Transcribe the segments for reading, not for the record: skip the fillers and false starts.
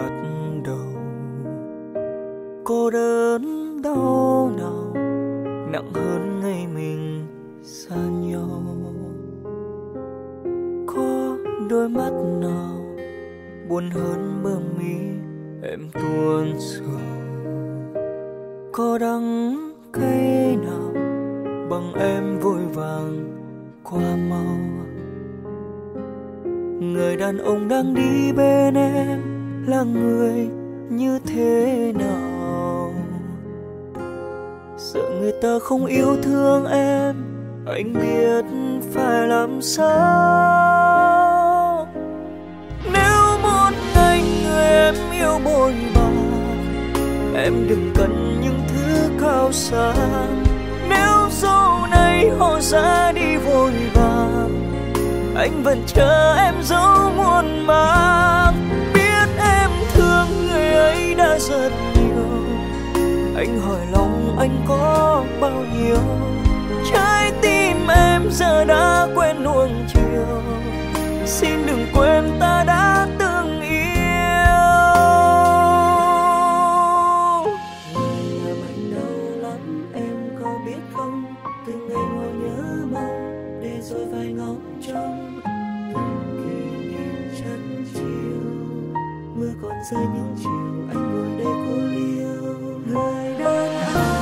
bắt đầu. Cô đơn đau nào nặng hơn ngày mình xa nhau. Có đôi mắt nào buồn hơn bờ mi em tuôn sầu. Có đắng cay nào bằng em vội vàng qua mau. Người đàn ông đang đi bên em là người như thế nào? Sợ người ta không yêu thương em, anh biết phải làm sao. Nếu một ngày người em yêu bội bạc, em đừng cần những thứ cao xa. Nếu sau này họ ra đi vội vàng, anh vẫn chờ em dấu muôn màng. Biết em thương người ấy đã rất nhiều, anh hỏi lòng anh có bao nhiêu. Trái tim em giờ đã quen nuông chiều, xin đừng quên ta đã từng yêu. Người làm anh đau lắm em có biết không? Từng ngày ngồi nhớ mong để rồi phải ngóng trông kỷ niệm chân chiều. Mưa còn rơi những chiều anh ngồi đây cô liêu. Người đàn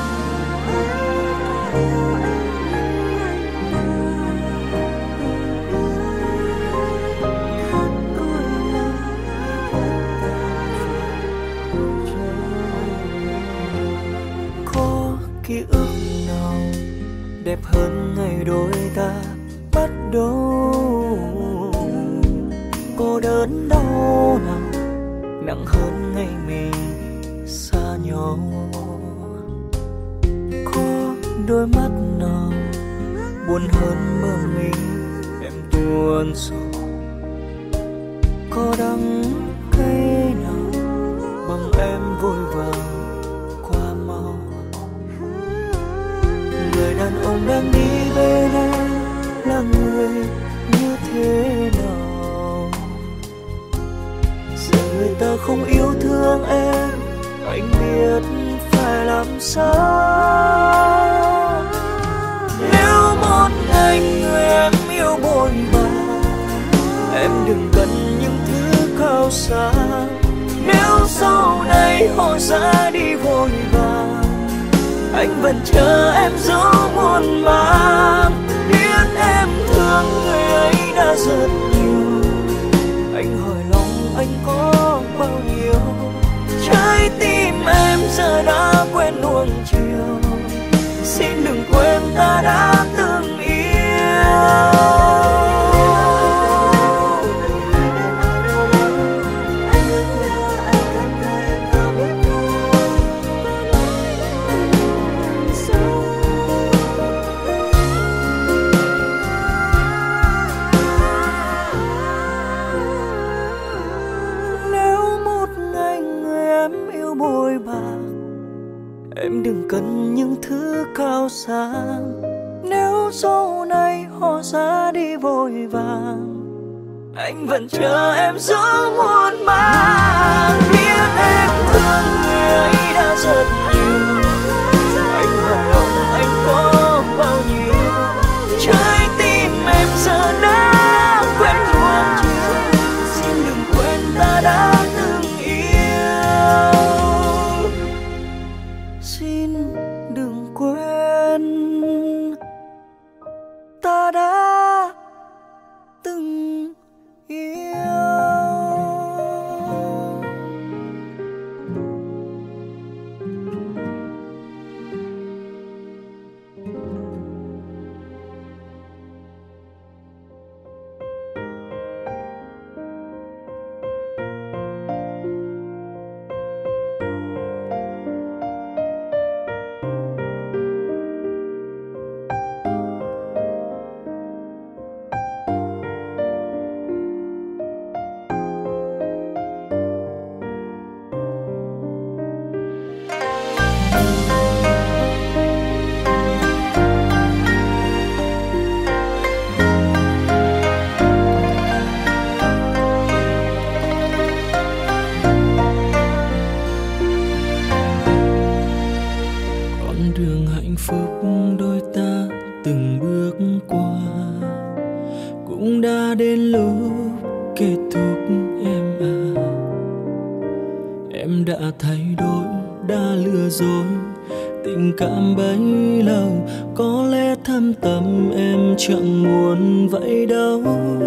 ký ức nào đẹp hơn ngày đôi ta bắt đầu. Cô đớn đau nào nặng hơn ngày mình xa nhau. Có đôi mắt nào buồn hơn bờ mình em tuôn sầu. Có đắng cay nào bằng em vội vàng qua mau. Người đàn ông đang đi bên em là người như thế nào? Giờ người ta không yêu thương em, anh biết phải làm sao. Nếu một ngày người em yêu bội bạc, em đừng cần những thứ cao xa. Nếu sau này họ ra đi vội vàng, anh vẫn chờ em dấu muôn màng. Biết em thương người ấy đã rất nhiều, anh hỏi lòng anh có bao nhiêu. Trái tim em giờ đã quen nuông chiều, xin đừng quên ta đã từng yêu. Em đừng cần những thứ cao xa. Nếu sau này họ ra đi vội vàng, anh vẫn chờ em giữa muôn màng. Biết em thương người ấy đã rất nhiều, anh hỏi lòng anh có bao nhiêu. Trái tim em giờ đã quen nuông chiều, xin đừng quên ta đã từng yêu. Xin đừng quên ta đã từng yêu. phúc đôi ta từng bước qua, cũng đã đến lúc kết thúc em à. Em đã thay đổi, đã lừa dối, tình cảm bấy lâu có lẽ thâm tâm em chẳng muốn vậy đâu.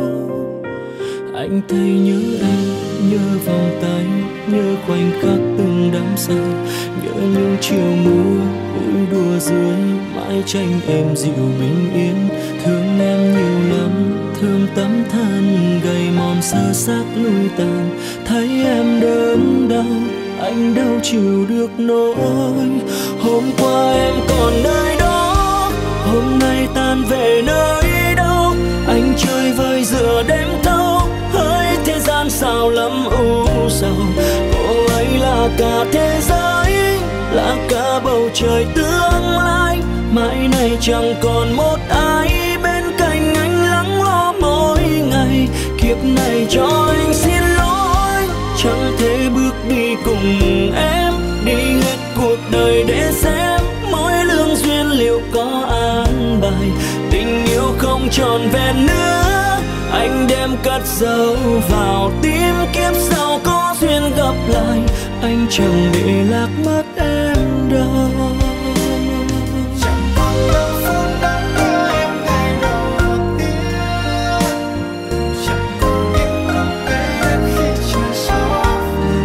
Anh thấy nhớ em, nhớ vòng tay, nhớ khoảnh khắc từng đắm say, nhớ những chiều mưa vui đùa dưới mái tranh em dịu bình yên. Thương em nhiều lắm, thương tấm thân gầy mòn sơ xác lui tàn, thấy em đớn đau anh đâu chịu được nỗi. Hôm qua em còn nơi đó, hôm nay tan về nơi đâu. Anh chơi vơi giữa đêm thâu, hỡi thế gian sao lắm u sầu. Cô ấy là cả thế giới, là cả bầu trời tương lai. Mãi này chẳng còn một ai bên cạnh anh lắng lo mỗi ngày. Kiếp này cho anh xin lỗi, chẳng thể bước đi cùng em, đi hết cuộc đời để xem mỗi lương duyên liệu có an bài. Tình yêu không tròn vẹn nữa, anh đem cất giấu vào tim. Kiếp sau có duyên gặp lại, anh chẳng để lạc mất em đâu. Chẳng còn đâu phút đã nhớ em ngày đầu tiên, chẳng còn những lúc em khi trời gió về.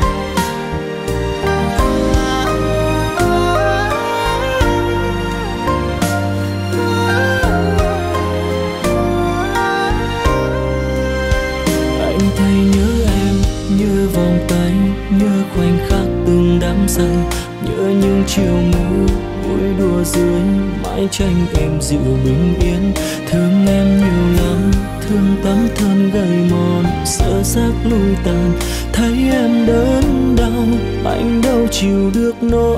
Anh thấy nhớ em, nhớ vòng tay, nhớ khoảnh khắc từng đắm say, nhớ những chiều mưa vui đùa dưới mái tranh em dịu bình yên. Thương em nhiều lắm, thương tấm thân gầy mòn sơ xác lui tàn, thấy em đớn đau anh đâu chịu được nỗi.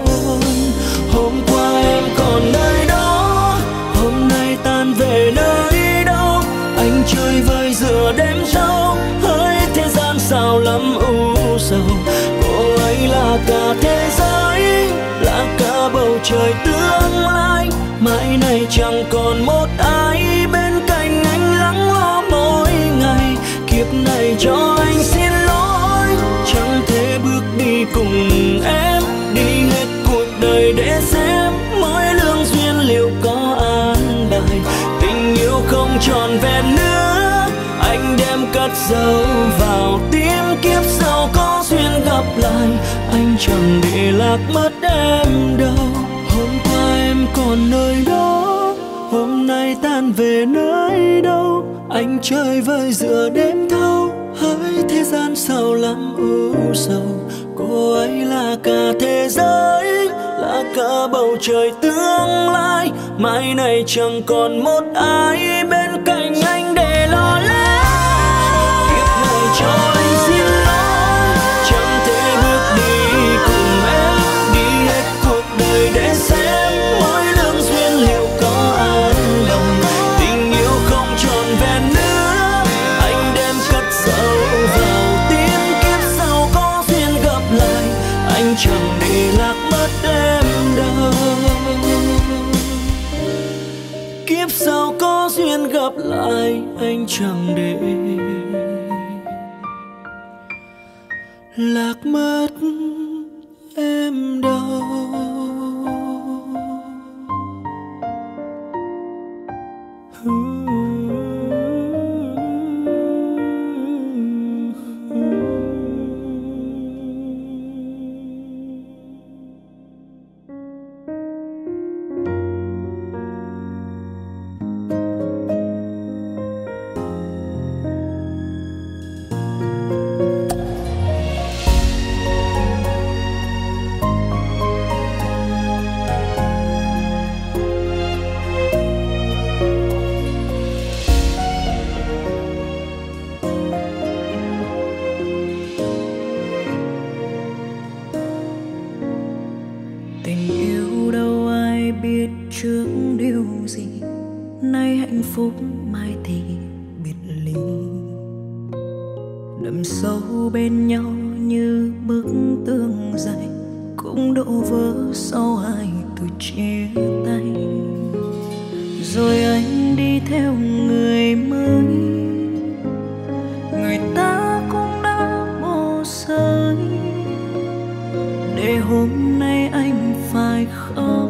Hôm qua em còn nơi đó, hôm nay tan về nơi đâu. Anh chơi vơi giữa đêm sâu, hỡi thế gian sao lắm u sầu. Cô ấy là cả thế giới, là cả bầu trời tương lai. Mãi này chẳng còn một ai bên cạnh anh lắng lo mỗi ngày. Kiếp này cho anh xin lỗi, chẳng thể bước đi cùng em, đi hết cuộc đời để xem mỗi lương duyên liệu có an bài. Tình yêu không tròn vẹn nữa, anh đem cất giấu vào tim. Kiếp sau có duyên gặp lại, anh chẳng để lạc mất em đâu. Hôm qua em còn nơi đó, hôm nay tan về nơi đâu. Anh chơi vơi giữa đêm thâu, hỡi thế gian sao lắm u sầu. Cô ấy là cả thế giới, là cả bầu trời tương lai. Mai này chẳng còn một ai bên cạnh anh để lo lắng. Kiếp này cho anh xin lỗi, chẳng thể bước đi cùng em, đi hết cuộc đời để xem mỗi lương duyên liệu có an lòng. Tình yêu không tròn vẹn nữa, anh đem cất giấu vào tim. Kiếp sau có duyên gặp lại, anh chẳng để lạc mất em đâu. Kiếp sau có duyên gặp lại, anh chẳng để lạc mất em đâu. trước điều gì, nay hạnh phúc mai thì biệt ly. Đậm sâu bên nhau như bức tường dày, cố cũng đổ vỡ sau hai từ chia tay. Rồi anh đi theo người mới, người ta cũng đã bỏ rơi, để hôm nay anh phải khóc,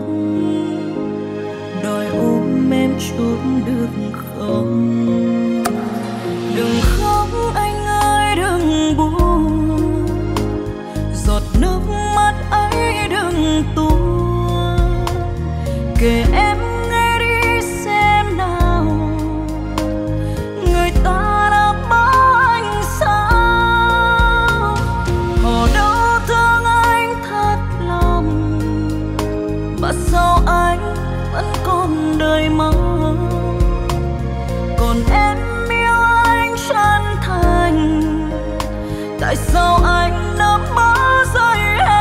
đòi ôm em chút được không? Đừng khóc anh ơi, đừng buồn, giọt nước mắt ấy đừng tuôn. Kể em nghe đi xem nào, người ta đã bỏ anh sao? Họ đâu thương anh thật lòng, mà sao anh vẫn còn đời mong? Còn em yêu anh chân thành, tại sao anh đã bỏ rơi em?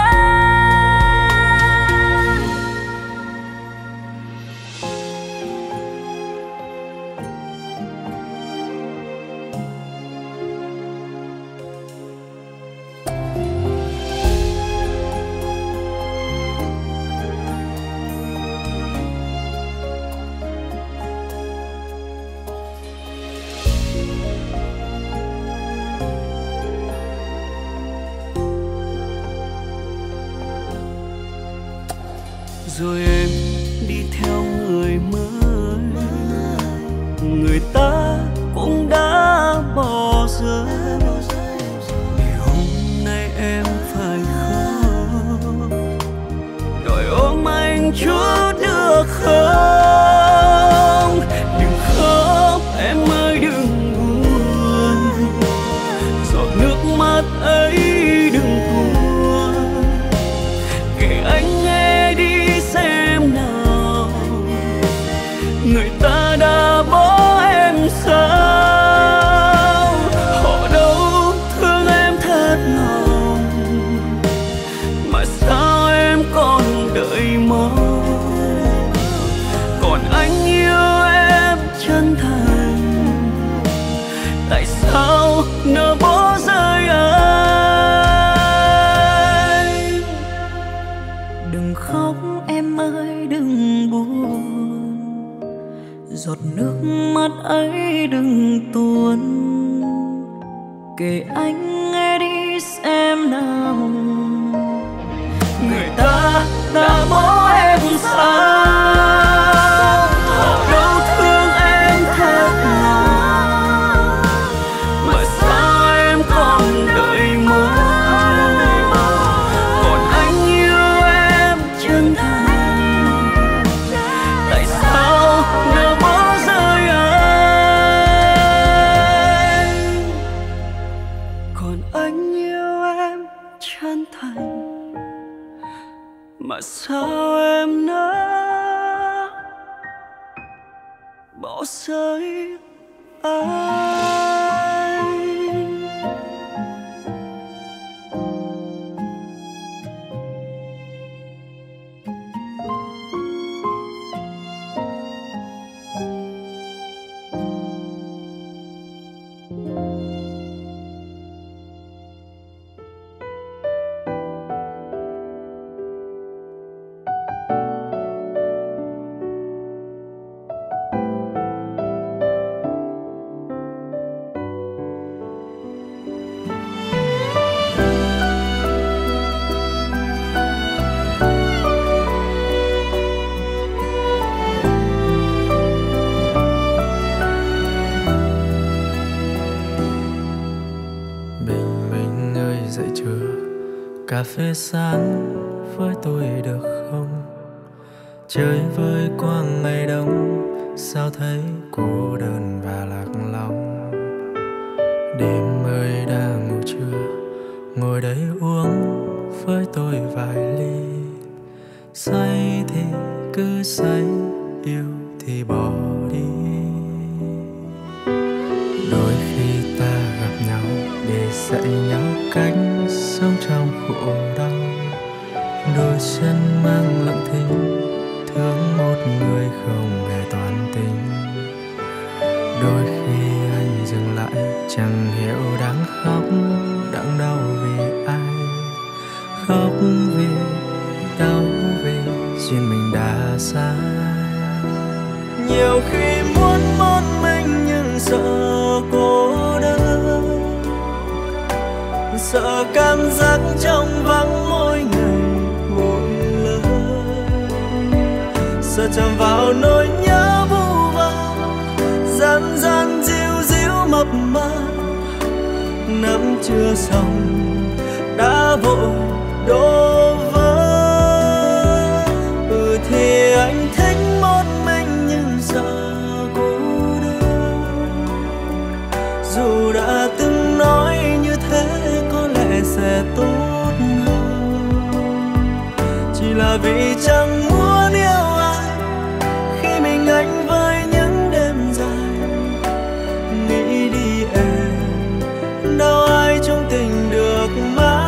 Rồi em đi theo người mới, người ta cũng đã bỏ rơi, để hôm nay em phải khóc, đòi ôm anh chút được không? Đừng khóc em ơi, đừng buồn, giọt nước mắt ấy đừng tuôn. Kể anh nghe đi xem nào, người ta đã bỏ em sao? Họ đâu thương em thật lòng, mà sao em còn đợi mong? Còn anh yêu em chân thành, tại sao nỡ bỏ rơi anh? Đừng khóc em ơi, đừng buồn, giọt nước mắt ấy đừng tuôn. Kể anh nghe đi xem nào, người ta đã bỏ em sao? Họ đâu thương em thật lòng, mà sao em còn đợi mong? Còn anh yêu em chân thành, tại sao nỡ bỏ rơi anh? Còn anh yêu em chân thành, mà sao em nỡ bỏ rơi anh? Cà phê sáng với tôi được không? Chơi với quang ngày đông, sao thấy cô đơn và lạc lòng? Đêm ơi đã ngủ chưa? Ngồi đây uống với tôi vài ly. Say thì cứ say, yêu thì bỏ đi. Đôi khi ta gặp nhau để dạy nhau cách sống trong khổ đau. Đôi chân mang lặng thinh, thương một người không hề toàn tình. Đôi khi anh dừng lại, chẳng hiểu đang khóc, đang đau vì ai. Khóc vì Nhiều khi muốn một mình nhưng sợ cô đơn, sợ cảm giác trong vắng mỗi ngày một lời, sợ chạm vào nỗi nhớ vu vơ gian gian díu díu mập mờ, nắm chưa xong đã vội đổ vỡ. Thì anh thích một mình nhưng sợ cô đơn, dù đã từng nói như thế có lẽ sẽ tốt hơn, chỉ là vì chẳng muốn yêu ai khi mình anh với những đêm dài. Nghĩ đi em, đâu ai trong tình được mãi.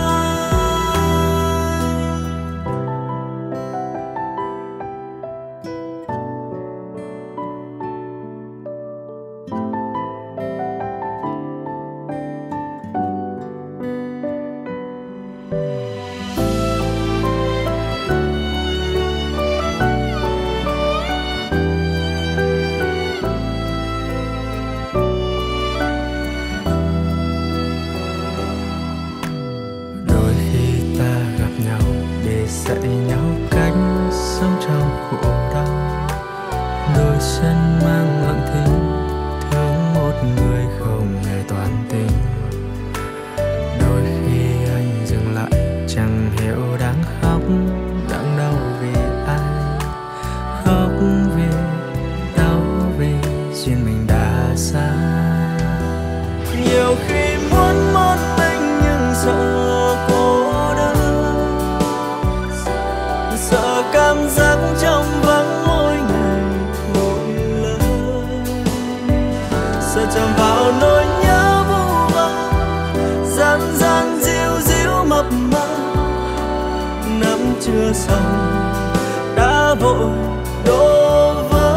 dạy nhau cách sống trong khổ đau, đôi chân mang lặng thinh thương một người không hề toàn tình. Đôi khi anh dừng lại chẳng hiểu đang khóc đang đau vì ai, khóc vì đau vì duyên mình đã xa. Nhiều khi muốn một mình nhưng sợ cô đơn, sợ cảm giác trong vắng mỗi ngày mỗi lời, sợ chạm vào nỗi nhớ vu vơ gian gian díu díu mập mờ, nắm chưa xong đã vội đổ vỡ.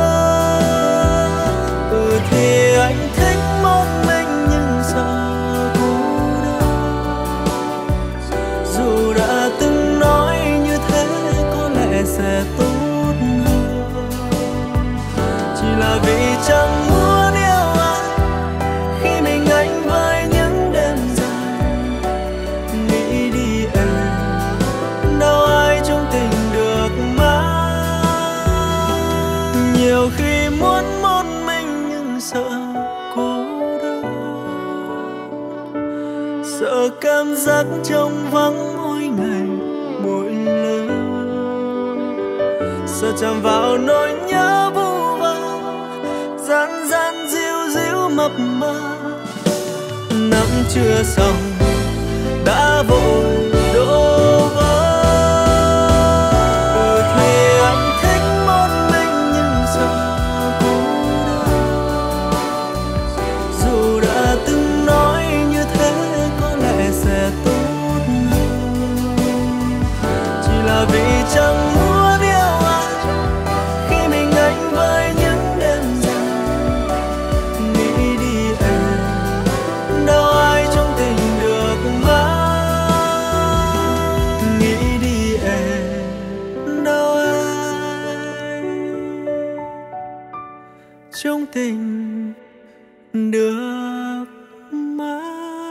Thì anh thích một mình nhưng sợ cô đơn, dù đã từng nói như thế có lẽ sẽ tốt hơn, chỉ là vì chẳng muốn yêu ai khi mình anh với những đêm dài. Nghĩ đi em, đâu ai trong tình được mãi. Nhiều khi muốn một mình nhưng sợ cô đơn, sợ cảm giác trong vắng mỗi ngày mỗi lời, sợ chạm vào nỗi nhớ vu vơ gian gian díu díu mập mờ, nắm chưa xong đã vội đổ vỡ. Thì anh thích một mình nhưng sợ cô đơn, dù đã từng nói như thế có lẽ sẽ tốt hơn, chỉ là vì chẳng muốn yêu ai khi mình anh với những đêm dài. Nghĩ đi em, đâu ai trong tình được mãi. Nghĩ đi em, đâu ai trong tình được mãi.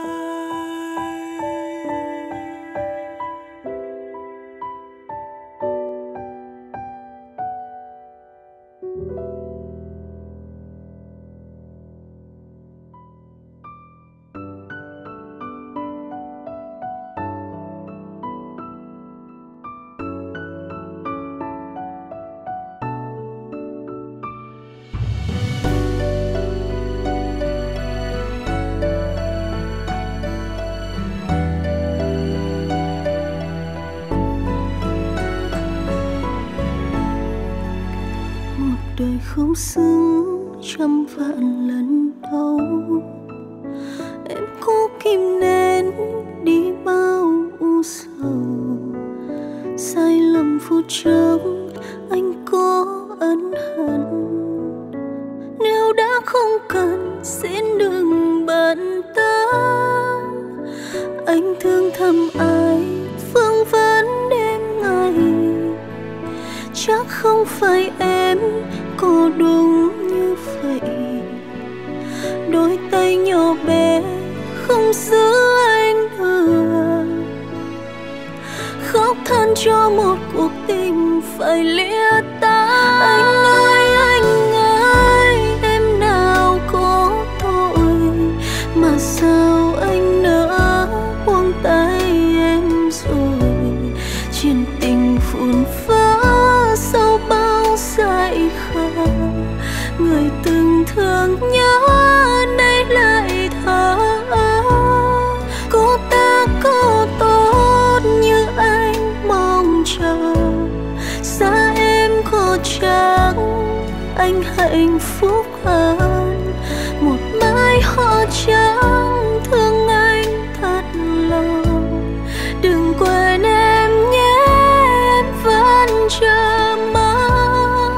Đời không xứng trăm vạn lần đâu, em cố kìm nén đi bao u sầu. Sai lầm phút chốc anh có ân hận, nếu đã không cần xin đừng bận tâm. Anh thương thầm ai phương vấn đêm ngày, chắc không phải em cô đúng như vậy. Đôi tay nhỏ bé không giữ anh được, khóc than cho một cuộc tình phải lìa tan. Anh ơi, em nào có tội mà sao anh nỡ buông tay em rồi. Chuyện tình phun phá sau bao dại khờ, người từng thương nhớ nay lại thở. Cô ta có tốt như anh mong chờ, xa em có chắc anh hạnh phúc hơn. Một mái hoa trắng thương anh thật lòng, đừng quên em nhé, em vẫn chờ mong.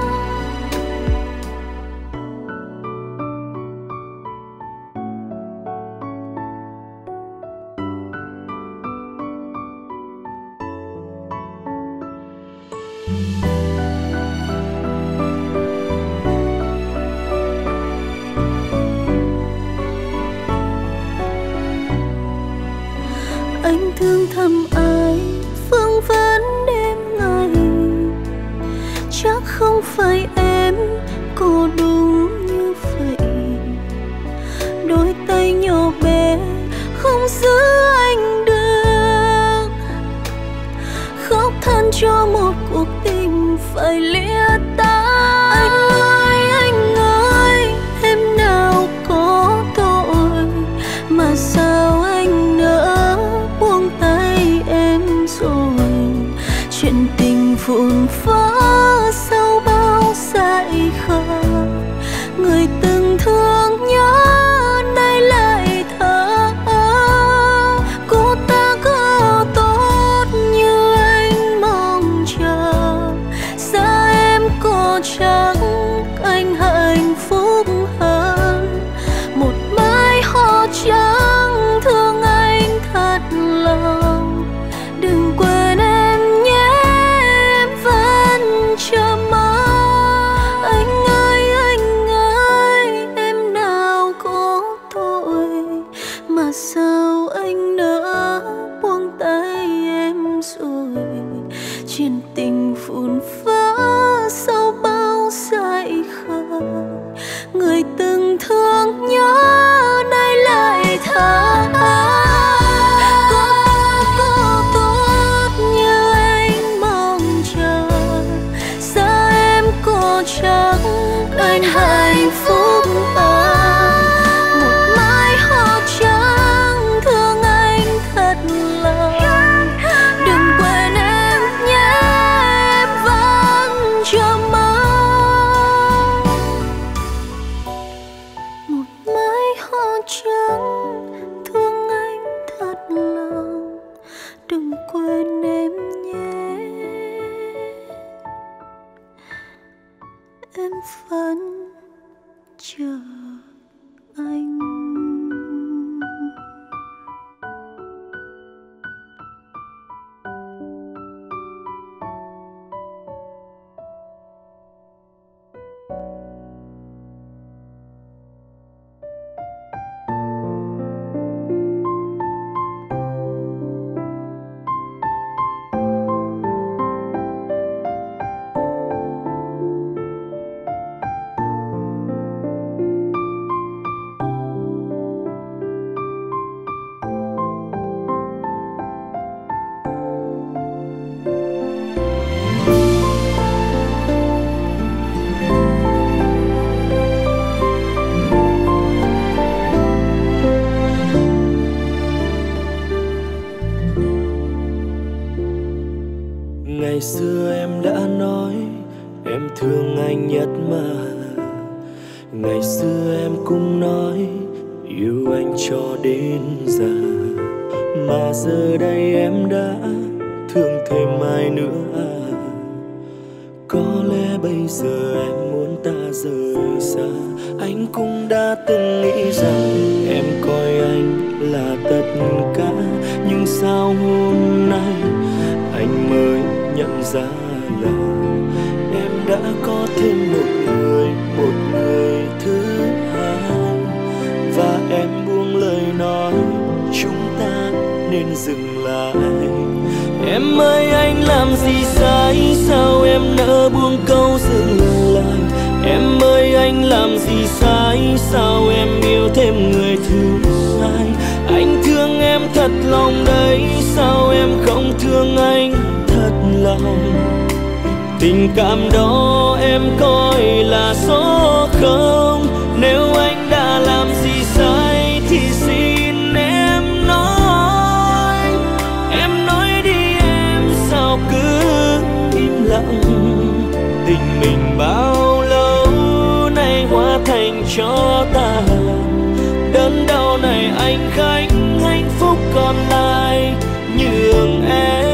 Anh thương thầm ai vương vấn đêm ngày, chắc không phải em cô đúng như vậy. Đôi tay nhỏ bé không giữ anh được, khóc than cho một cuộc tình phải lìa tan. Anh ơi, em nào có tội mà sao anh nỡ buông tay em rồi. Chuyện tình vụn vỡ sau bao dại khờ, người từng thương nhớ nay lại thở. Cô ta có tốt như anh mong chờ, xa em có chắc anh hạnh phúc hơn. Một mái hoa trắng thương anh thật lòng, đừng quên em nhé, em vẫn chờ mong. Anh ơi, em nào có tội mà sao anh nỡ buông tay em rồi. Chuyện tình vụn vỡ sau bao dại khờ, người từng thương nhớ nay lại thở. Có tốt như anh mong chờ, xa em có chắc anh hạnh phúc hơn. Một mái hoa trắng thương anh thật lòng, đừng quên em nhé, em vẫn chờ mong. Một mái hoa trắng thương anh thật lòng, đừng quên em nhé, em vẫn chờ anh. Ngày xưa em đã nói em thương anh nhất mà, ngày xưa em cũng nói yêu anh cho đến già. Mà giờ đây em đã thương thêm ai nữa à? Có lẽ bây giờ em muốn ta rời xa. Anh cũng đã từng nghĩ rằng em coi anh là tất cả, nhưng sao hôm nay anh mới nhận ra là em đã có thêm một người dừng lại. Em ơi anh làm gì sai, sao em nỡ buông câu dừng lại. Em ơi anh làm gì sai, sao em yêu thêm người thứ hai. Anh thương em thật lòng đấy, sao em không thương anh thật lòng. Tình cảm đó em coi là số không. Nếu anh đã làm gì sai thì xin em nói. Em nói đi em, sao cứ im lặng. Tình mình bao lâu nay hóa thành cho tàn. Đớn đau này anh gánh, hạnh phúc còn lại nhường em.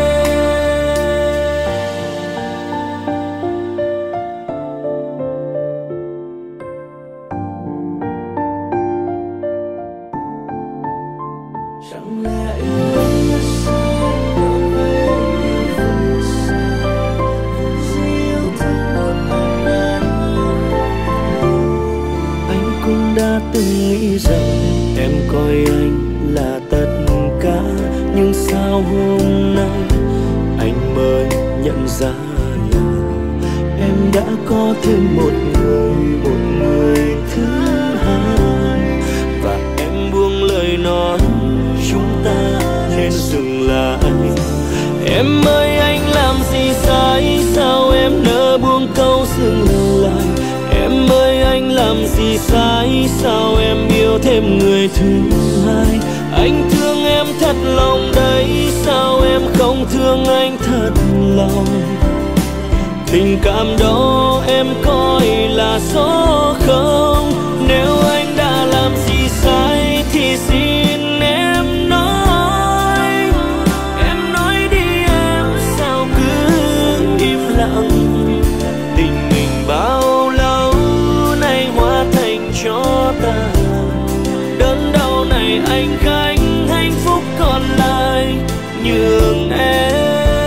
Chẳng lẽ yêu anh là sao, đâu về yêu sao, vì yêu thương một ai đó. Anh cũng đã từng nghĩ rằng em coi anh là tất cả, nhưng sao hôm nay anh mới nhận ra là em đã có thêm một người thứ hai. Và em buông lời nói chúng ta nên dừng lại. Em ơi anh làm gì sai, sao em nỡ buông câu dừng lại. Em ơi anh làm gì sai, sao em yêu thêm người thứ hai. Anh thương em thật lòng đấy, sao em không thương anh thật lòng. Tình cảm đó em coi là số không. Nếu anh đã làm gì sai thì xin em nói. Em nói đi em, sao cứ im lặng. Tình mình bao lâu nay hóa thành cho tàn. Đớn đau này anh gánh, hạnh phúc còn lại nhường em.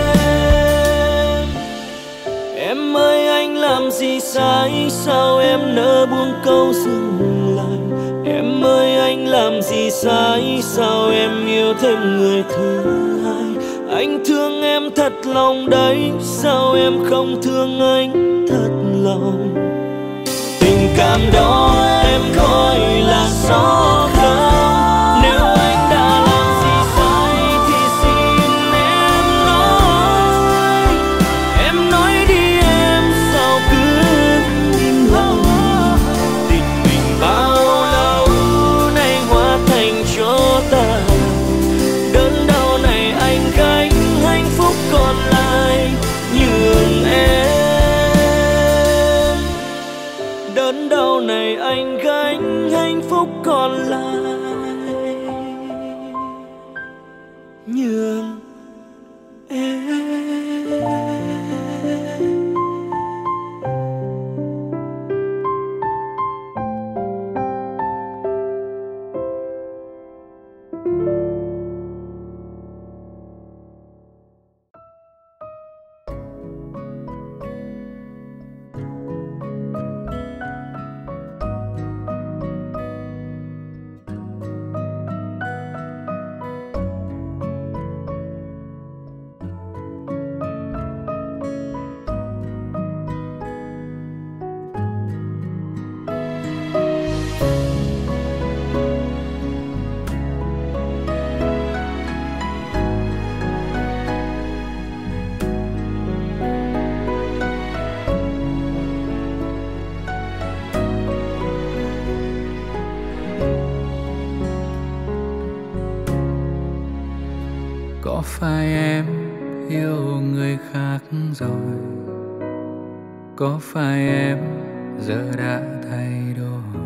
Em ơi anh làm gì sai, sao em nỡ buông câu dừng lại. Em ơi anh làm gì sai, sao em yêu thêm người thứ hai. Anh thương em thật lòng đấy, sao em không thương anh thật lòng. Tình cảm đó em coi là số không. Nếu anh đã làm gì sai thì xin em nói. Em nói đi em, sao cứ im lặng. Tình mình bao lâu nay hóa thành cho tàn. Đớn đau này anh gánh, hạnh phúc còn lại nhường em. Đớn đau này anh gánh, hạnh phúc còn lại nhường em. Có phải em yêu người khác rồi? Có phải em giờ đã thay đổi?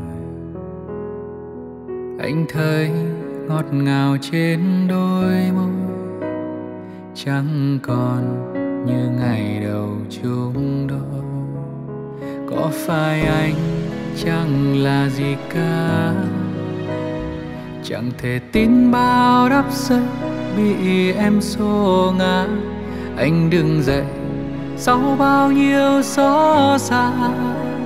Anh thấy ngọt ngào trên đôi môi, chẳng còn như ngày đầu chung đôi. Có phải anh chẳng là gì cả, chẳng thể tin bao đắp giấc bị em xô ngã. Anh đứng dậy sau bao nhiêu xót xa,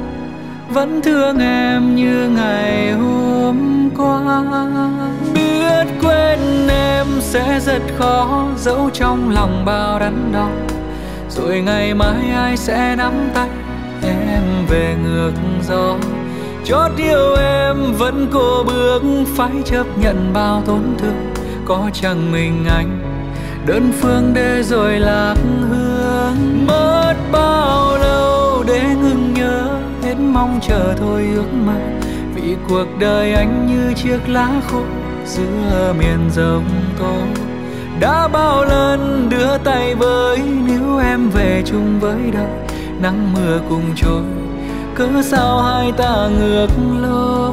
vẫn thương em như ngày hôm qua. Biết Biết quên em sẽ rất khó, giấu trong lòng bao đắn đo. Rồi ngày mai ai sẽ nắm tay em về ngược gió. Chót yêu em vẫn cô bước, phải chấp nhận bao tổn thương. Có chẳng mình anh đơn phương để rồi lạc hương. Mất bao lâu để ngừng nhớ, hết mong chờ thôi ước mơ. Vì cuộc đời anh như chiếc lá khô giữa miền giông tố. Đã bao lần đưa tay với, nếu em về chung với đời. Nắng mưa cùng trôi, cớ sao hai ta ngược lối.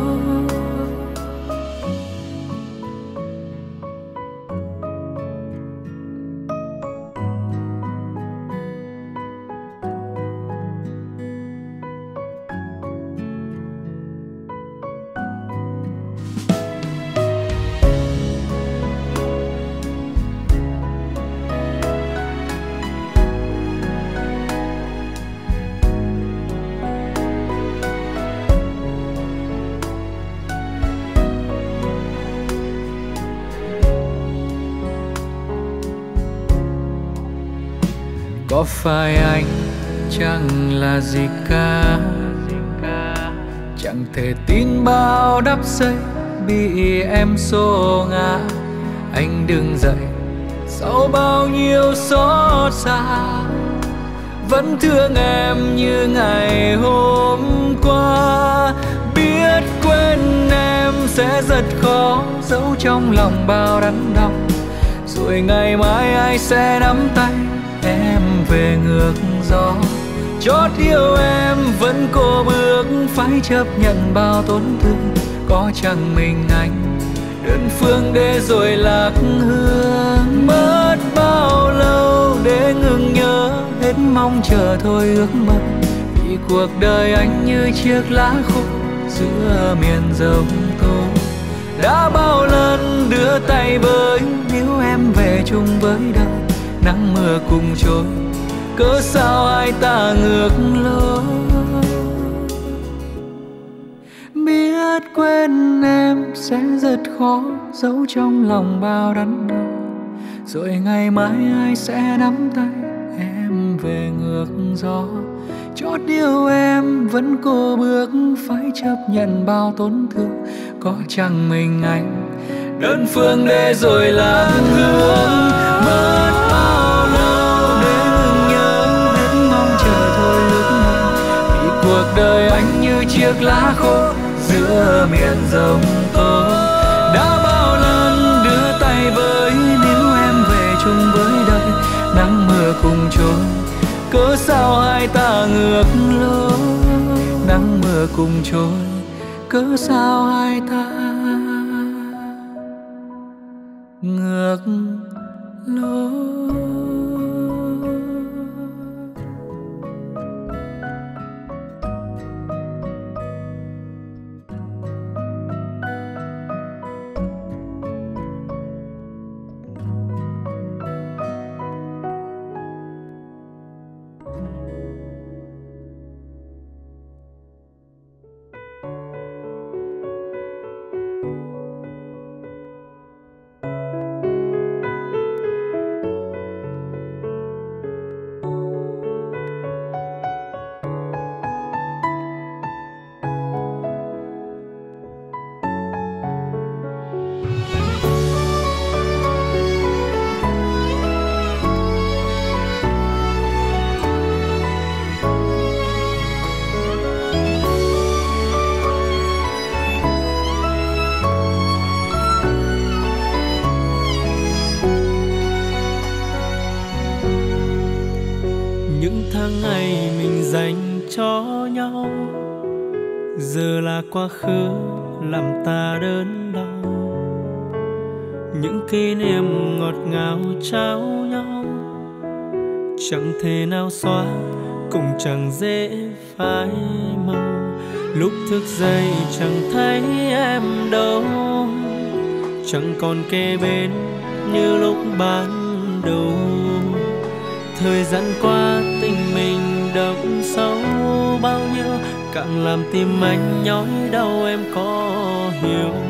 Có phải anh chẳng là gì cả, chẳng thể tin bao đắp xây bị em xô ngã. Anh đứng dậy sau bao nhiêu xót xa, vẫn thương em như ngày hôm qua. Biết quên em sẽ rất khó, giấu trong lòng bao đắn đau. Rồi ngày mai ai sẽ nắm tay em về ngược gió. Chót yêu em vẫn cô bước, phải chấp nhận bao tổn thương. Có chẳng mình anh đơn phương để rồi lạc hương. Mất bao lâu để ngừng nhớ, hết mong chờ thôi ước mơ. Vì cuộc đời anh như chiếc lá khô giữa miền giông tố. Đã bao lần đưa tay với, nếu em về chung với đời. Nắng mưa cùng trôi, cớ sao hai ta ngược lối. Biết quên em sẽ rất khó, giấu trong lòng bao đắn đau. Rồi ngày mai ai sẽ nắm tay em về ngược gió. Chót yêu em vẫn cô bước, phải chấp nhận bao tổn thương. Có chẳng mình anh đơn phương để rồi lạc hương. Mất bao lâu để ngừng nhớ, hết mong chờ thôi ước mơ. Vì cuộc đời anh như chiếc lá khô giữa miền giông tố. Đã bao lần đưa tay với, nếu em về chung với đời. Nắng mưa cùng trôi, cớ sao hai ta ngược lối. Nắng mưa cùng trôi, cớ sao hai ta ngược lối. Giờ là quá khứ làm ta đớn đau. Những kỷ niệm ngọt ngào trao nhau chẳng thể nào xóa, cũng chẳng dễ phai màu. Lúc thức dậy chẳng thấy em đâu, chẳng còn kề bên như lúc ban đầu. Thời gian qua tình mình đậm sâu bao nhiêu, càng làm tim anh nhói đau em có hiểu.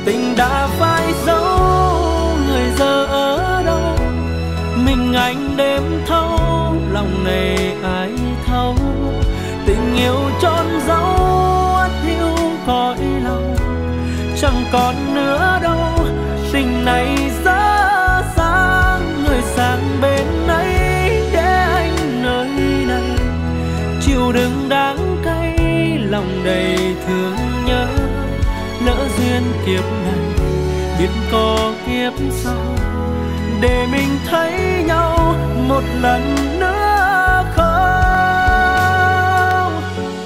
tình đã phai dấu, người giờ ở đâu? Mình anh đêm thâu, lòng này ai thấu? Tình yêu trôn dấu, ắt hiu cõi lòng, chẳng còn nữa đâu. Tình này giá sáng, người sang bên ấy để anh nơi này chịu đựng đắng cay, lòng đầy thương nhớ. Lỡ duyên kiếp này biết có kiếp sau, để mình thấy nhau một lần nữa không?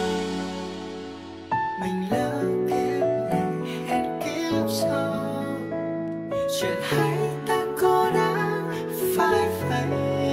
Mình lỡ kiếp này hẹn kiếp sau, chuyện hay ta có đã phải vậy.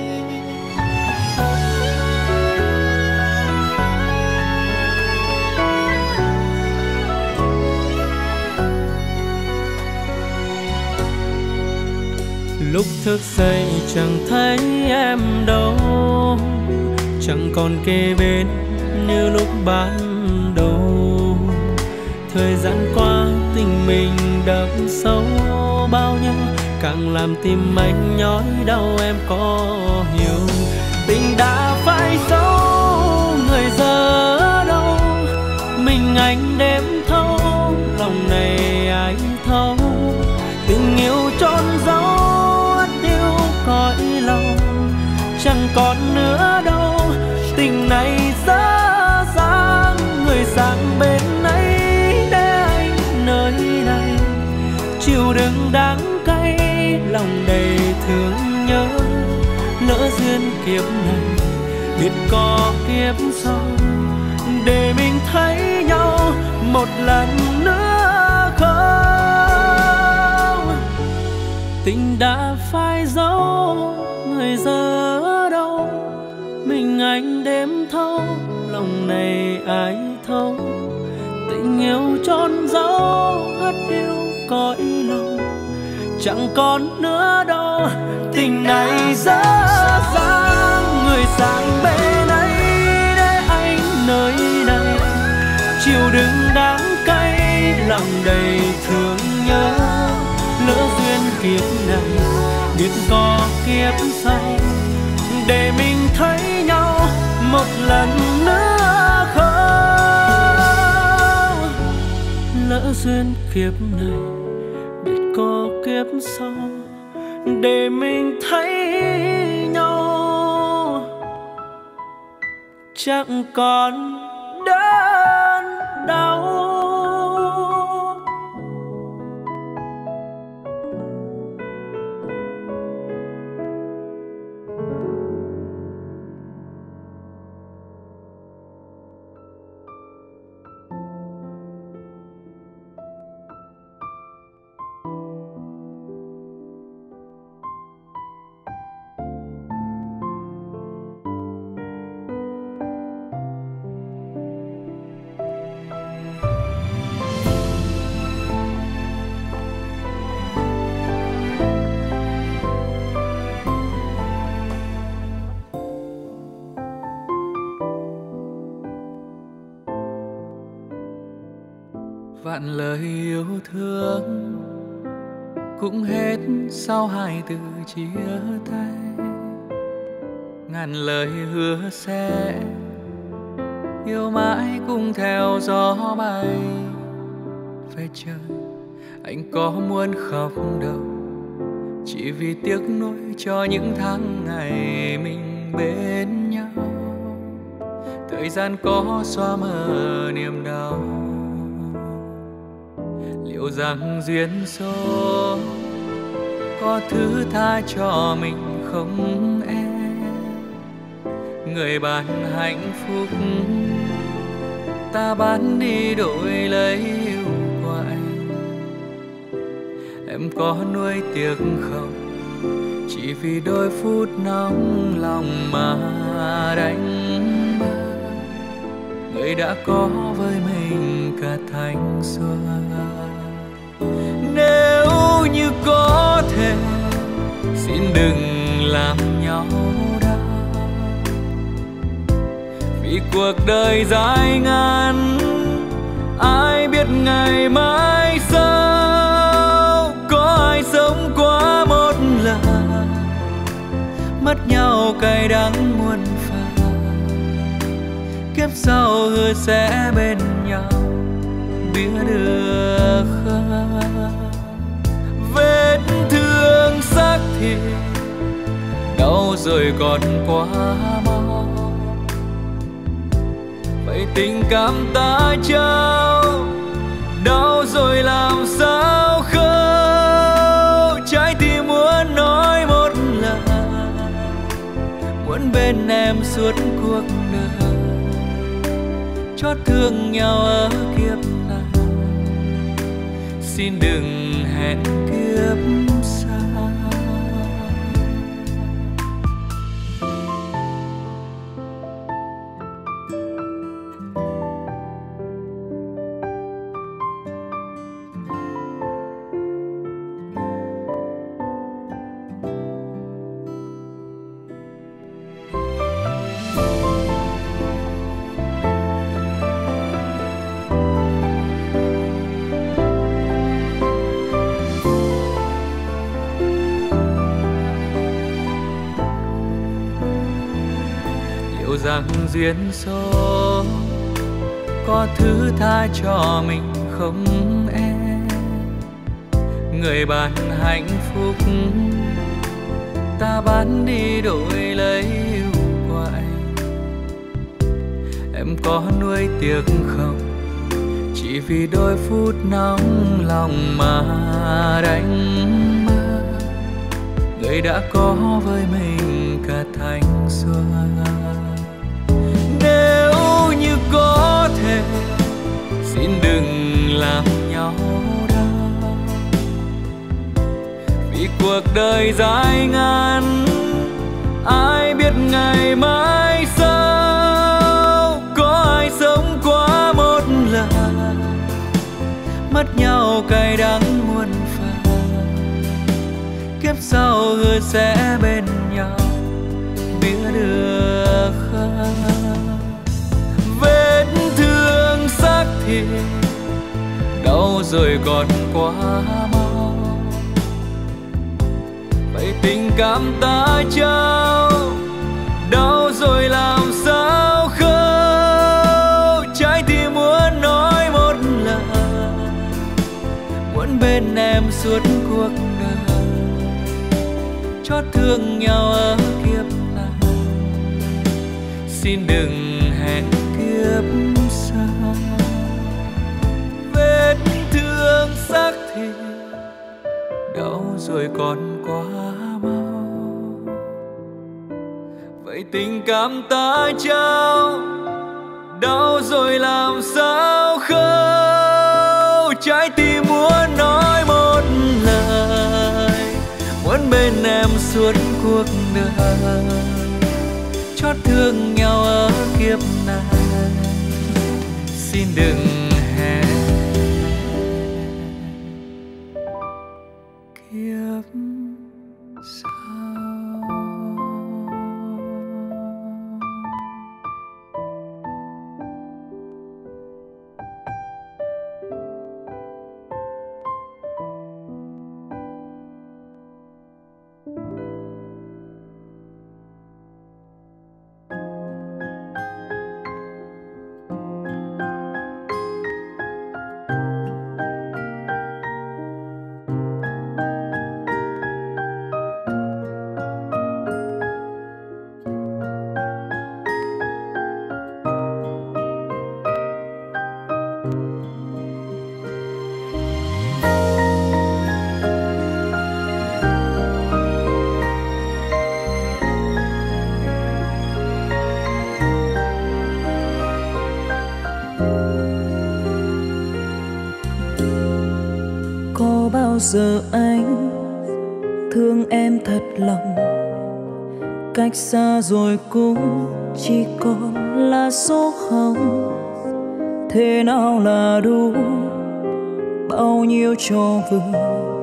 Lúc thức dậy chẳng thấy em đâu, chẳng còn kề bên như lúc ban đầu. Thời gian qua tình mình đậm sâu bao nhiêu, càng làm tim anh nhói đau, em có hiểu? Tình đã phai dấu, người giờ ở đâu? Mình anh đêm thâu, lòng này ai thấu? Tình yêu trôn dấu, cõi lòng, chẳng còn nữa đâu. Tình này giá dáng, người sang bên ấy để anh nơi này chịu đựng đắng cay, lòng đầy thương nhớ. Lỡ duyên kiếp này biết có kiếp sau, để mình thấy nhau một lần nữa không? Tình đã phai dấu, người giờ ở đâu? Mình anh đêm thâu, lòng này ai thấu? Tình yêu trôn dấu, ắt hiu cõi lòng, chẳng còn nữa đâu. Tình này dở dang, người sang bên ấy để anh nơi này chịu đựng đắng cay, lòng đầy thương nhớ. Lỡ duyên kiếp này biết có kiếp sau, để mình thấy nhau một lần nữa không? Lỡ duyên kiếp này biết có kiếp sau, để mình thấy nhau chẳng còn đớn đau. Vạn lời yêu thương cũng hết sau hai từ chia tay. Ngàn lời hứa sẽ yêu mãi cùng theo gió bay. Về trời anh có muốn khóc đâu, chỉ vì tiếc nuối cho những tháng ngày mình bên nhau. Thời gian có xóa mờ niềm đau, liệu rằng duyên số có thứ tha cho mình không em? Người ban hạnh phúc ta bán đi đổi lấy yêu của anh. Em có nuối tiếc không, chỉ vì đôi phút nóng lòng mà đánh mất người đã có với mình cả thanh xuân. Nếu như có thể xin đừng làm nhau đau, vì cuộc đời dài ngàn ai biết ngày mai sau. mất nhau cay đắng muôn phần. Kiếp sau hứa sẽ bên nhau, biết được không? Vết thương xác thịt đau rồi còn quá mau, vậy tình cảm ta trao đau rồi làm sao khâu. Trái tim muốn nói một lời, muốn bên em suốt cuộc đời, chót thương nhau ở kiếp này, xin đừng hẹn kiếp sau. Rằng duyên số có thứ tha cho mình không em, người bạn hạnh phúc ta bán đi đổi lấy yêu của anh. Em có nuối tiếc không, chỉ vì đôi phút nóng lòng mà đánh mất người đã có với mình cả thanh xuân. Nếu như có thể, xin đừng làm nhau đau, vì cuộc đời dài ngắn ai biết ngày mai sau. Có ai sống qua một lần, mất nhau cay đắng muôn phần. Kiếp sau hứa sẽ bên nhau, biết được không? Vết thương xác thịt đau rồi còn quá mau, vậy tình cảm ta trao đau rồi làm sao khâu. Trái tim muốn nói một lời, muốn bên em suốt cuộc đời, chót thương nhau ở kiếp này, xin đừng hẹn kiếp sau. Vết thương xác thịt đau rồi còn quá mau, vậy tình cảm ta trao đau rồi làm sao khâu. Trái tim muốn nói một lời, muốn bên em suốt cuộc đời, chót thương nhau ở kiếp này, xin đừng hẹn kiếp sau. Bao giờ anh thương em thật lòng, cách xa rồi cũng chỉ còn là số hồng. Thế nào là đủ, bao nhiêu cho vừa,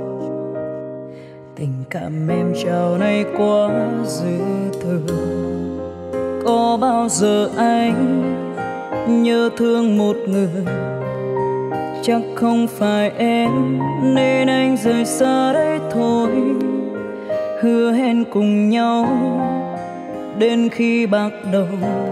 tình cảm em trao này quá dư thừa. Có bao giờ anh nhớ thương một người, chắc không phải em nên anh rời xa đây thôi. hứa hẹn cùng nhau đến khi bạc đầu.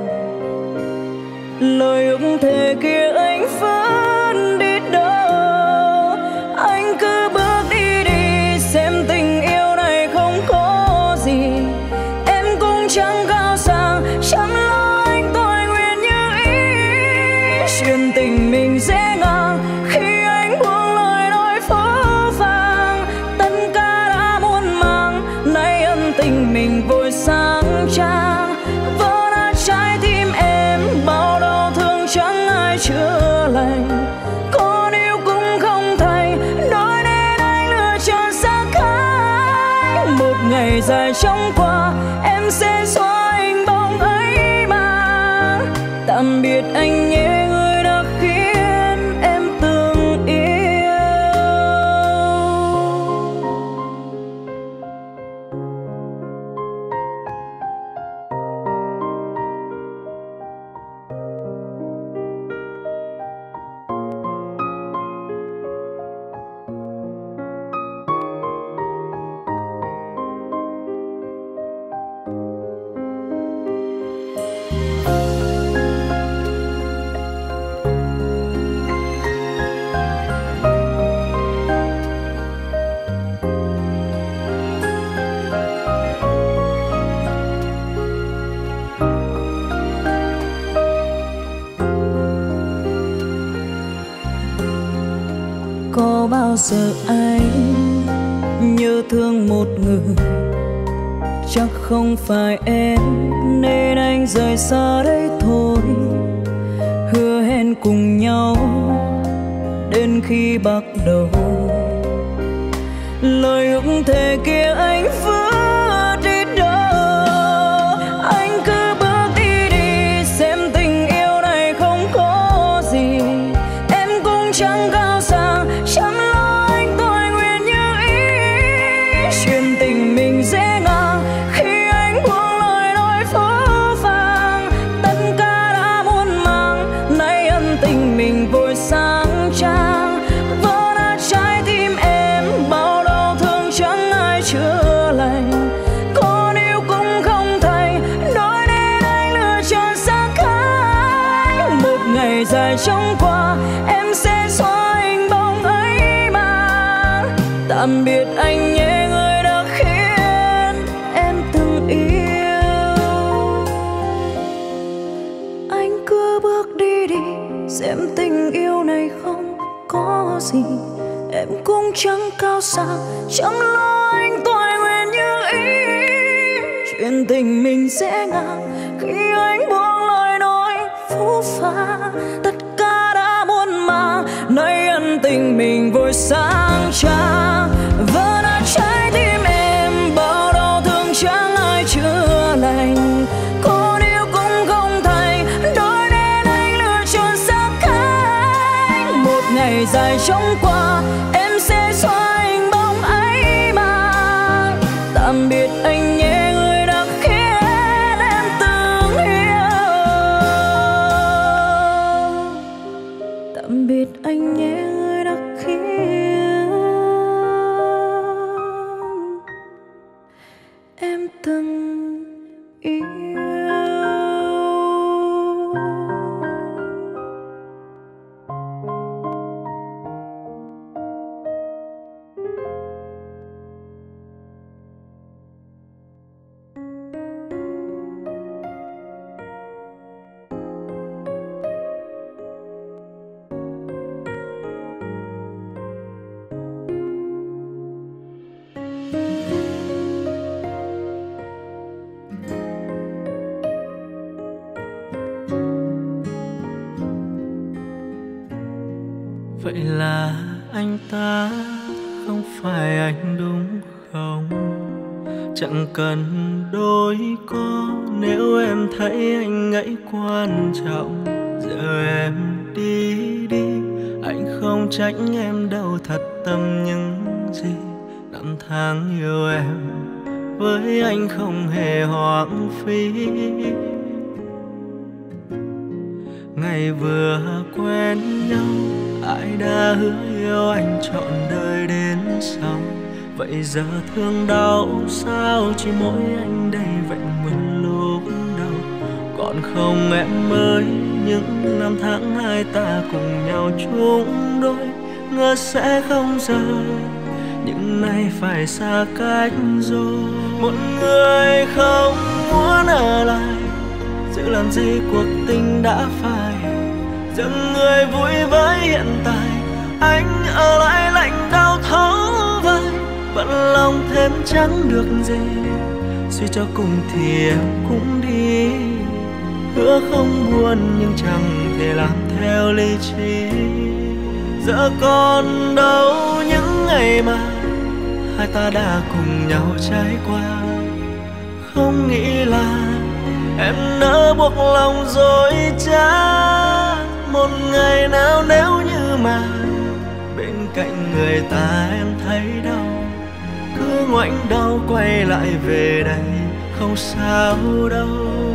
Lời ước thề kia anh vẫn đi đâu? Anh cứ bước đi đi, xem tình yêu này không có gì. Em cũng chẳng cao sang, chẳng lo anh tôi nguyện như ý. Chuyện tình mình dễ ngang khi anh buông lời nói phũ phàng. Tất cả đã muôn màng, nay ân tình mình vội sáng trang. Vỡ nát trái tim em, bao đau thương chẳng ai chữa lành. Còn yêu cũng không thành, nói nên anh lựa chọn xa cách. Một ngày dài chóng qua, em sẽ xóa hình bóng ấy mà. Tạm biệt anh nhé, người đã khiến em từng yêu. Có bao giờ anh nhớ thương một người, chắc không phải em nên anh rời xa đây thôi. Hứa hẹn cùng nhau đến khi bạc đầu. Lời ước thề kia anh vẫn đi đâu? Anh cứ bước đi đi, xem tình yêu này không có gì. Em cũng chẳng cao sang, chẳng lo anh tôi nguyện như ý. Chuyện tình mình dễ ngang khi anh buông lời nói phũ phàng. Tất cả đã muôn màng, nay ân tình mình vội sáng trang. Vỡ nát trái tim em, bao đau thương chẳng ai chữa lành. Còn yêu cũng không thành, nói nên anh lựa chọn xa cách. Một ngày dài chóng qua, em sẽ xóa hình bóng ấy mà. Tạm biệt anh nhé, người đã khiến em từng yêu. Anh cứ bước đi đi, xem tình yêu này không có gì. Em cũng chẳng cao sang, chẳng lo anh tôi nguyện như ý. Chuyện tình mình sẽ ngang khi anh buông lời nói phũ phàng. Tất cả đã muôn màng, nay ân tình mình vội sáng trang. Vỡ nát trái tim em, bao đau thương chẳng ai chữa lành. Còn yêu cũng không thành, nói nên anh lựa chọn xa cách. Một ngày dài chóng qua, em sẽ xóa hình bóng ấy mà. Tạm biệt anh nhé, người đã khiến em từng yêu. Tạm biệt anh nhé, người đã khiến em từng yêu. Vậy là anh ta không phải anh đúng không? Chẳng cần đôi co nếu em thấy anh ấy quan trọng. Giờ em đi đi, anh không trách em đâu, thật tâm những gì năm tháng yêu em với anh không hề hoang phí. Ngày vừa quen nhau, ai đã hứa yêu anh trọn đời đến sau. Vậy giờ thương đau sao chỉ mỗi anh đây vẹn nguyên lúc đầu. Còn không em ơi, những năm tháng hai ta cùng nhau chung đôi, ngờ sẽ không rời, nhưng nay phải xa cách rồi. Một người không muốn ở lại, giữ làm gì cuộc tình đã phai. Dừng người vui với hiện tại, anh ở lại lạnh đau thấu vai. Bận lòng thêm chẳng được gì, suy cho cùng thì em cũng đi. Hứa không buồn nhưng chẳng thể làm theo lý trí. Giờ còn đâu những ngày mà hai ta đã cùng nhau trải qua. Không nghĩ là em nỡ buộc lòng dối trá. Một ngày nào nếu như mà bên cạnh người ta em thấy đau, cứ ngoảnh đầu quay lại về đây, không sao đâu.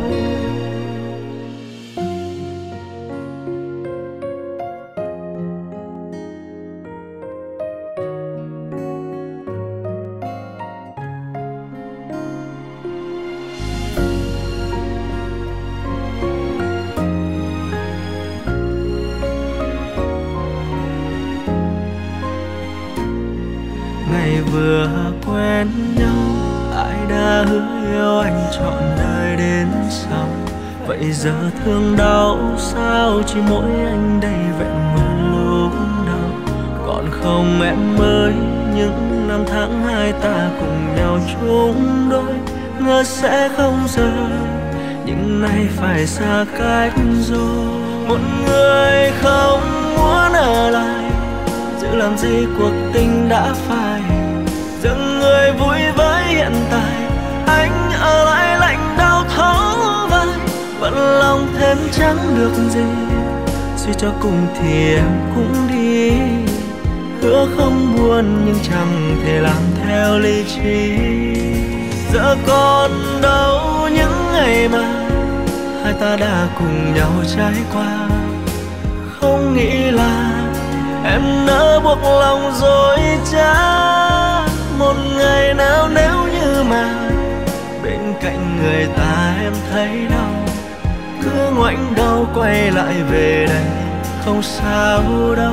Vừa quen nhau, ai đã hứa yêu anh trọn đời đến sau. Vậy giờ thương đau sao chỉ mỗi anh đây vẹn nguyên lúc đầu. Còn không em ơi, những năm tháng hai ta cùng nhau chung đôi, ngờ sẽ không rời, nhưng nay phải xa cách rồi. Một người không muốn ở lại, giữ làm gì cuộc tình đã phai. Dừng người vui với hiện tại, anh ở lại lạnh đau thấu vai. Bận lòng thêm chẳng được gì, suy cho cùng thì em cũng đi. Hứa không buồn nhưng chẳng thể làm theo lý trí. Giờ còn đâu những ngày mà hai ta đã cùng nhau trải qua. Không nghĩ là em nỡ buộc lòng dối trá. Một ngày nào nếu như mà bên cạnh người ta em thấy đau, cứ ngoảnh đầu quay lại về đây, không sao đâu.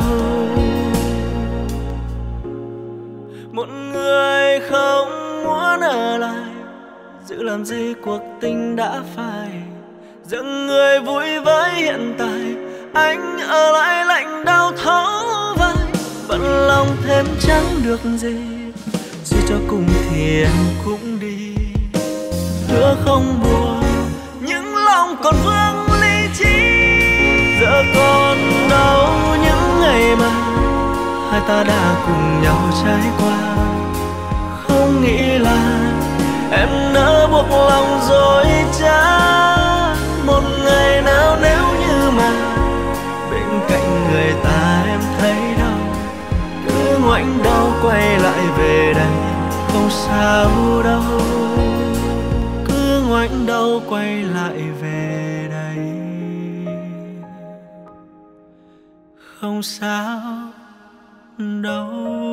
Một người không muốn ở lại, giữ làm gì cuộc tình đã phai. Dừng người vui với hiện tại, anh ở lại lạnh đau thấu vai. Bận lòng thêm chẳng được gì, suy cho cùng thì em cũng đi. Hứa không buồn nhưng lòng còn vương lý trí. Giờ còn đâu những ngày mà hai ta đã cùng nhau trải qua. Không nghĩ là em nỡ buộc lòng dối trá. Một ngày nào nếu như mà bên cạnh người ta em thấy đau, cứ ngoảnh đầu quay lại về đây, không sao đâu. Cứ ngoảnh đầu quay lại về đây, không sao đâu.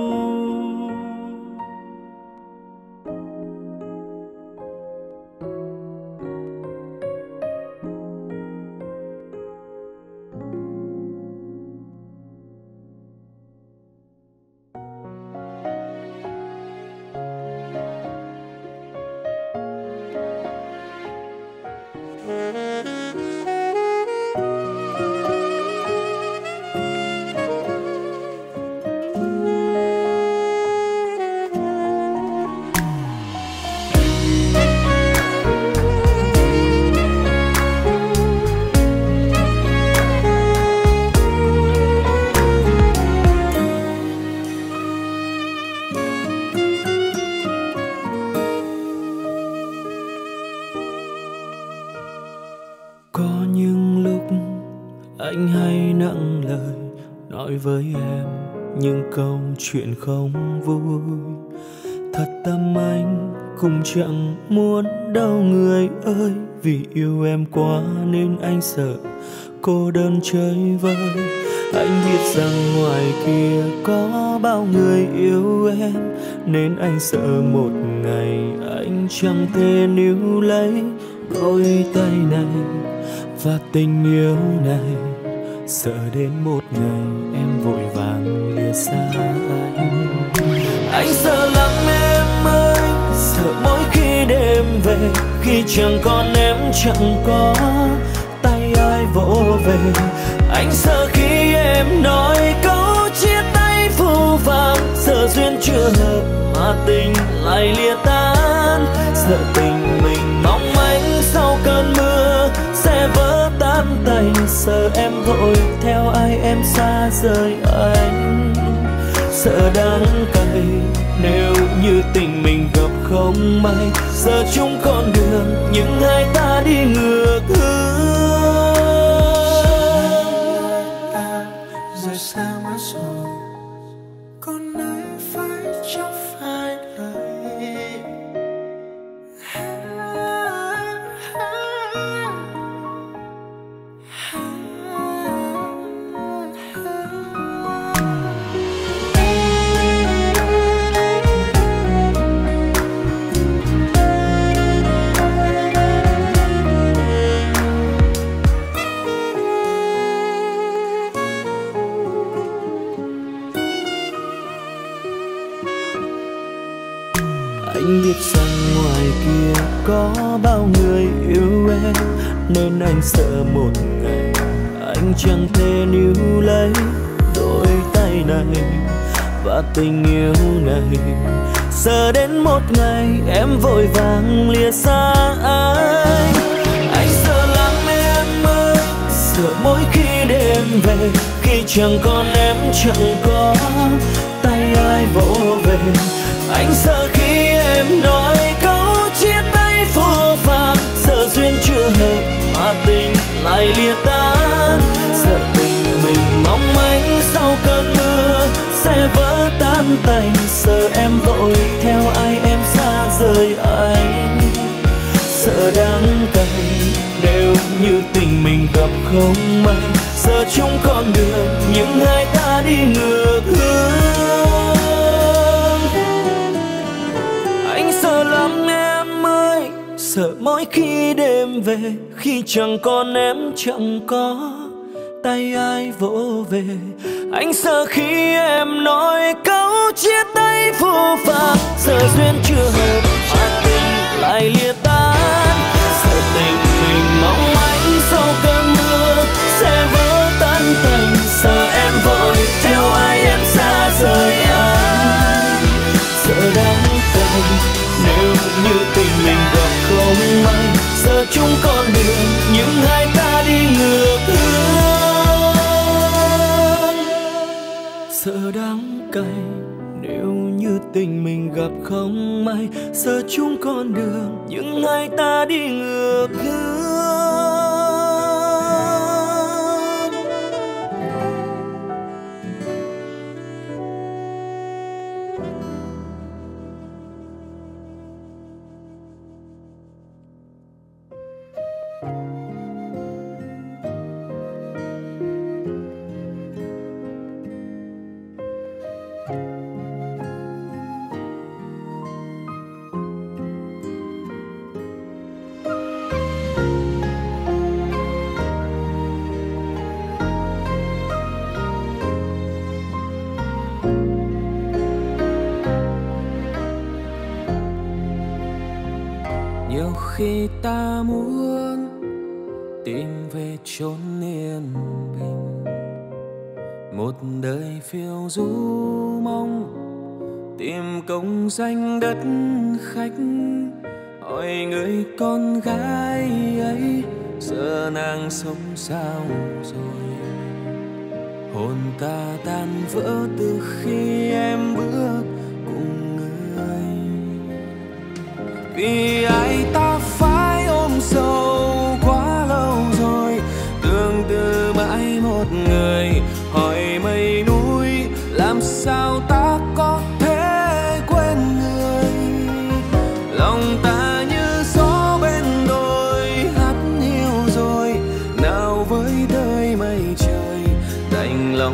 Anh hay nặng lời nói với em những câu chuyện không vui. Thật tâm anh cũng chẳng muốn đâu người ơi. Vì yêu em quá nên anh sợ cô đơn chơi vơi. Anh biết rằng ngoài kia có bao người yêu em, nên anh sợ một ngày anh chẳng thể níu lấy đôi tay này và tình yêu này. Sợ đến một ngày em vội vàng lìa xa anh. Anh sợ lắm em ơi, sợ mỗi khi đêm về, khi chẳng còn em chẳng có tay ai vỗ về. Anh sợ khi em nói câu chia tay phũ phàng, sợ duyên chưa hợp mà tình lại lìa tan. Sợ tình mình mong manh sau cơn mưa sẽ vỡ tan tành. Sợ em vội theo ai em xa rời anh. Sợ đắng cay nếu như tình mình gặp không may, giờ chung con đường nhưng hai ta đi ngược hướng. Rời xa mất rồi, còn ai phải chẳng phải lời. Anh biết rằng ngoài kia có bao người yêu em, nên anh sợ một ngày anh chẳng thể níu lấy đôi tay này và tình yêu này. Sợ đến một ngày em vội vàng lìa xa anh. Anh sợ lắm em ơi, sợ mỗi khi đêm về, khi chẳng còn em chẳng có tay ai vỗ về. Anh sợ khi em nói câu chia tay phũ phàng, sợ duyên chưa hợp mà tình lại lìa tan. Sợ tình mình mong manh sau cơn mưa sẽ vỡ tan tành. Sợ em vội theo ai em xa rời anh. Sợ đắng cay nếu như tình mình gặp không may, giờ chung con đường nhưng hai ta đi ngược hướng. Anh sợ lắm em ơi, sợ mỗi khi đêm về, khi chẳng còn em chẳng có tay ai vỗ về. Anh sợ khi em nói câu chia tay phũ phàng, sợ duyên chưa hợp mà tình lại lìa tan. Sợ tình mình mong manh sau cơn mưa sẽ vỡ tan tành. Sợ em vội theo ai em xa rời anh. Sợ đắng cay nếu như tình mình gặp không may, giờ chung con đường nhưng hai ta đi ngược hướng. Sợ đắng cay nếu như tình mình gặp không may, giờ chung con đường nhưng hai ta đi ngược hướng. Nhiều khi ta muốn tìm về chốn yên bình, một đời phiêu du mong tìm công danh đất khách. Hỏi người con gái ấy giờ nàng sống sao rồi, hồn ta tan vỡ từ khi em bước cùng người. Vì ai ta phải ôm sâu quá lâu rồi, tương tư mãi một người. Hỏi mây núi làm sao ta có thể quên người. Lòng ta như gió bên đồi hát hiu rồi, nào với đời mây trời đành lòng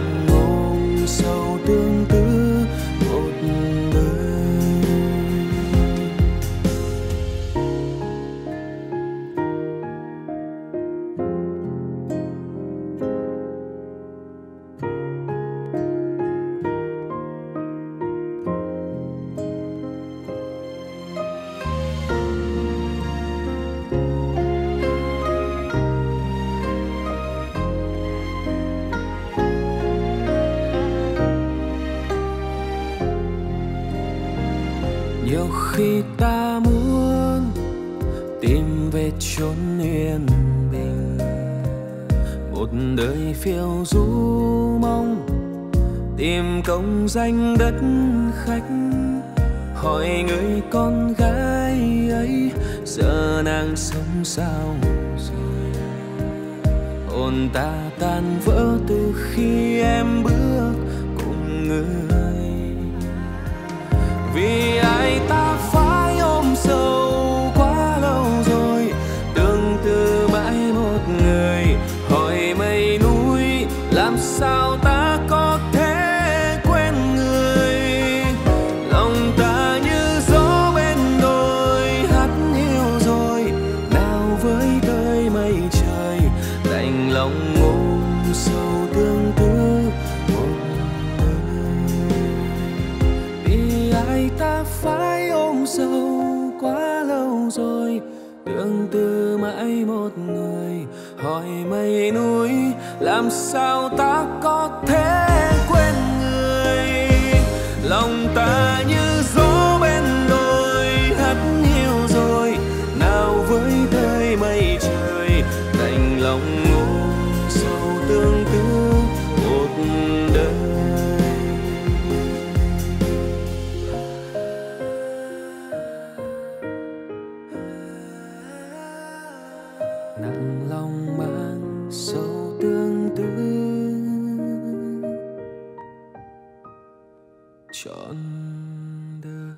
khi ta muốn tìm về chốn yên bình, một đời phiêu du mong tìm công danh đất khách. Hỏi người con gái ấy giờ nàng sống sao rồi, hồn ta tan vỡ từ khi em bước cùng người. Vì ai ta phải ôm sầu quá lâu rồi, tương tư mãi một người. Hỏi mây núi làm sao ta có thể quên người, lòng ta như gió bên đồi hát hiu rồi. Nào với tới mây trời đành lòng ôm sâu tương tư một người. Vì ai ta phải ôm sâu quá lâu rồi, tương tư mãi một người. Hỏi mây núi làm sao ta có thể quên người, lòng ta như gió bên đồi hát hiu rồi. Nào với tới mây trời đành lòng ôm sâu tương tư một đời. Nặng lòng mang sâu tương tư trọn đời.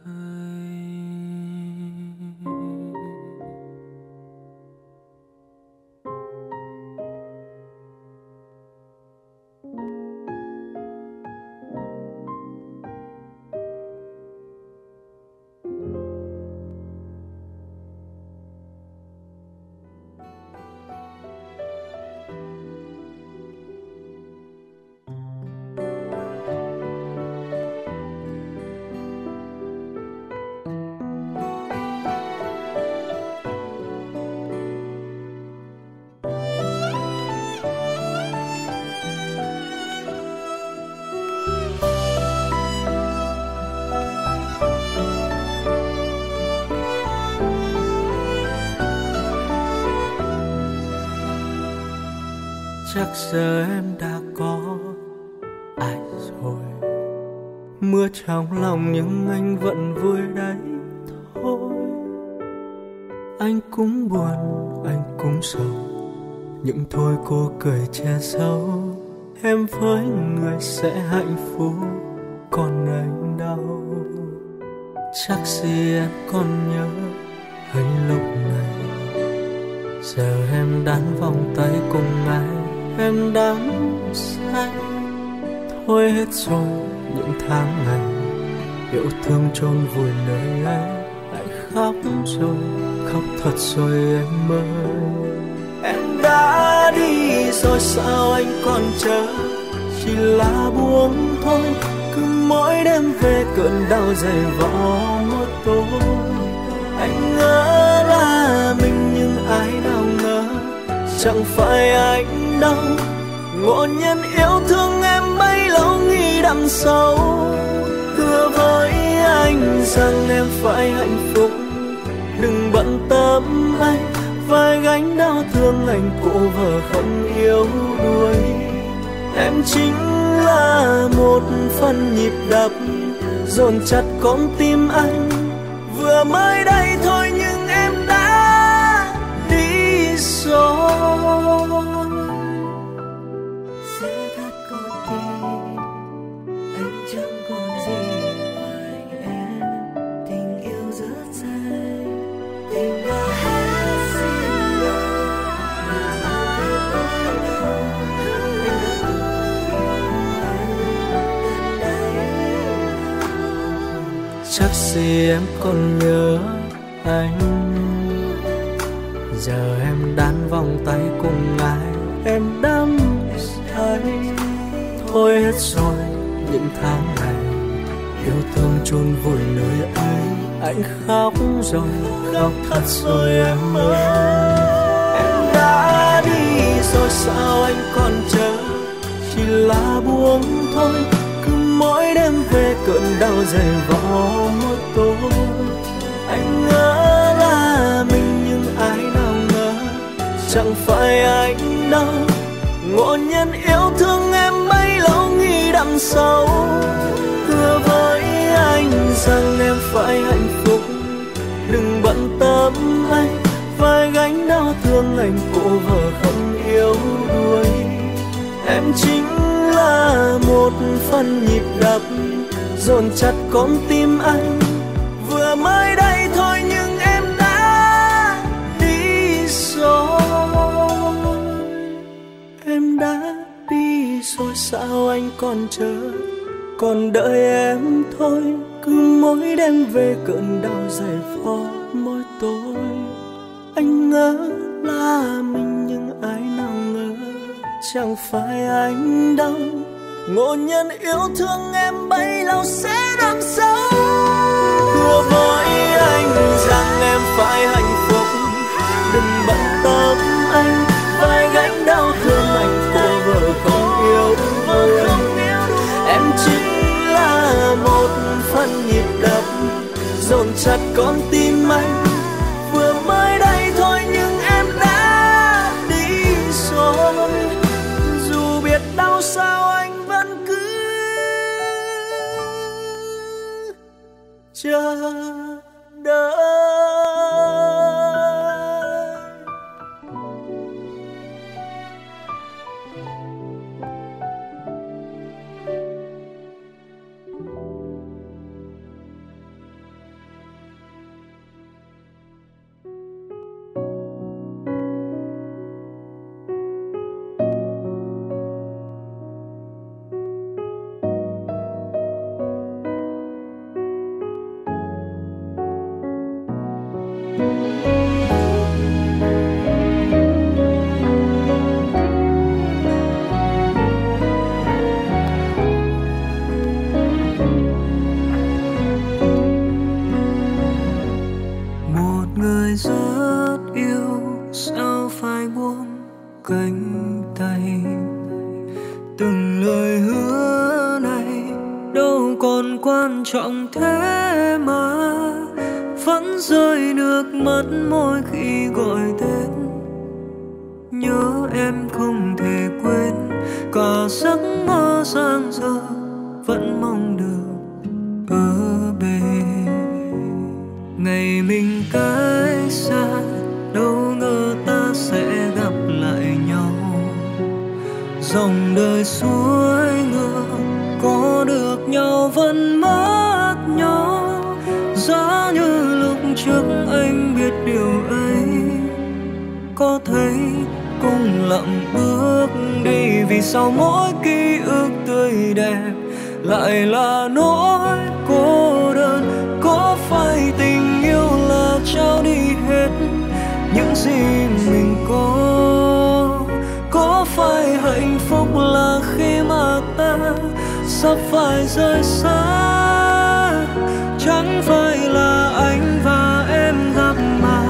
Chắc giờ em đã có ai rồi, mưa trong lòng nhưng anh vẫn vui đấy thôi. Anh cũng buồn, anh cũng sầu, nhưng thôi cô cười che giấu. Em với người sẽ hạnh phúc, còn anh đau. Chắc gì em còn nhớ anh lúc này, giờ em đan vòng tay cùng ai. Em đắm say thôi hết rồi những tháng ngày yêu thương chôn vùi nơi ấy. Lại khóc rồi, khóc thật rồi em ơi. Em đã đi rồi sao anh còn chờ, chỉ là buông thôi. Cứ mỗi đêm về cơn đau dày vò một tối. Anh ngỡ là mình nhưng ai nào ngờ chẳng phải anh đâu. Ngộ nhân yêu thương em bấy lâu nghĩ đằng sau. Thưa với anh rằng em phải hạnh phúc, đừng bận tâm anh. Vai gánh đau thương anh cụ vợ không yếu đuối. Em chính là một phần nhịp đập dồn chặt con tim anh. Vừa mới đây thôi nhưng em đã đi rồi. Sẽ thật con tim anh chẳng còn gì ngoài em. Tình yêu rất dài, tình đã hết xin lỗi. Chắc gì em còn nhớ anh, giờ em đan vòng tay cùng ai. Em đắm say thôi hết rồi những tháng ngày yêu thương chôn vùi nơi ấy. Anh khóc rồi, khóc thật rồi em ơi. Em đã đi rồi sao anh còn chờ, chỉ là buông thôi. Cứ mỗi đêm về cơn đau dày vò một tối. Anh ngỡ là mình nhưng ai nào ngờ chẳng phải anh đâu. Ngộ nhân yêu thương em bấy lâu nghĩ đằng sau, hứa với anh rằng em phải hạnh phúc. Đừng bận tâm anh, vai gánh đau thương anh cô vợ không yếu đuối. Em chính là một phần nhịp đập dồn chặt con tim anh. Vừa mới đây thôi nhưng em đã đi rồi. Em đã đi rồi sao anh còn chờ, còn đợi em thôi. Cứ mỗi đêm về cơn đau dày vò môi tôi. Anh ngỡ là mình nhưng ai nào ngờ chẳng phải anh đâu. Ngộ nhân yêu thương em bấy lâu sẽ đằng sau. Hứa với anh rằng em phải hạnh phúc. Đừng bận tâm anh, vai gánh đau thương anh cô vợ không yêu đuối. Em chính là một phần nhịp đập dồn chặt con tim anh. Vừa mới đây thôi nhưng em đã đi rồi. Dù biết đau sao anh vẫn cứ chờ đợi. Trọng thế mà vẫn rơi nước mắt mỗi khi gọi tên. Nhớ em không thể quên, cả giấc mơ giang dở vẫn mong được ở bên. Ngày mình cách xa, đâu ngờ ta sẽ gặp lại nhau. Dòng đời suối ngược, có được nhau vẫn mất nhau. Giá như lúc trước anh biết điều ấy, có thấy cùng lặng bước đi. Vì sao mỗi ký ức tươi đẹp lại là nỗi cô đơn? Có phải tình yêu là trao đi hết những gì mình có phải hạnh phúc là khi mà ta sắp phải rời xa? Chẳng phải là anh và em gặp mà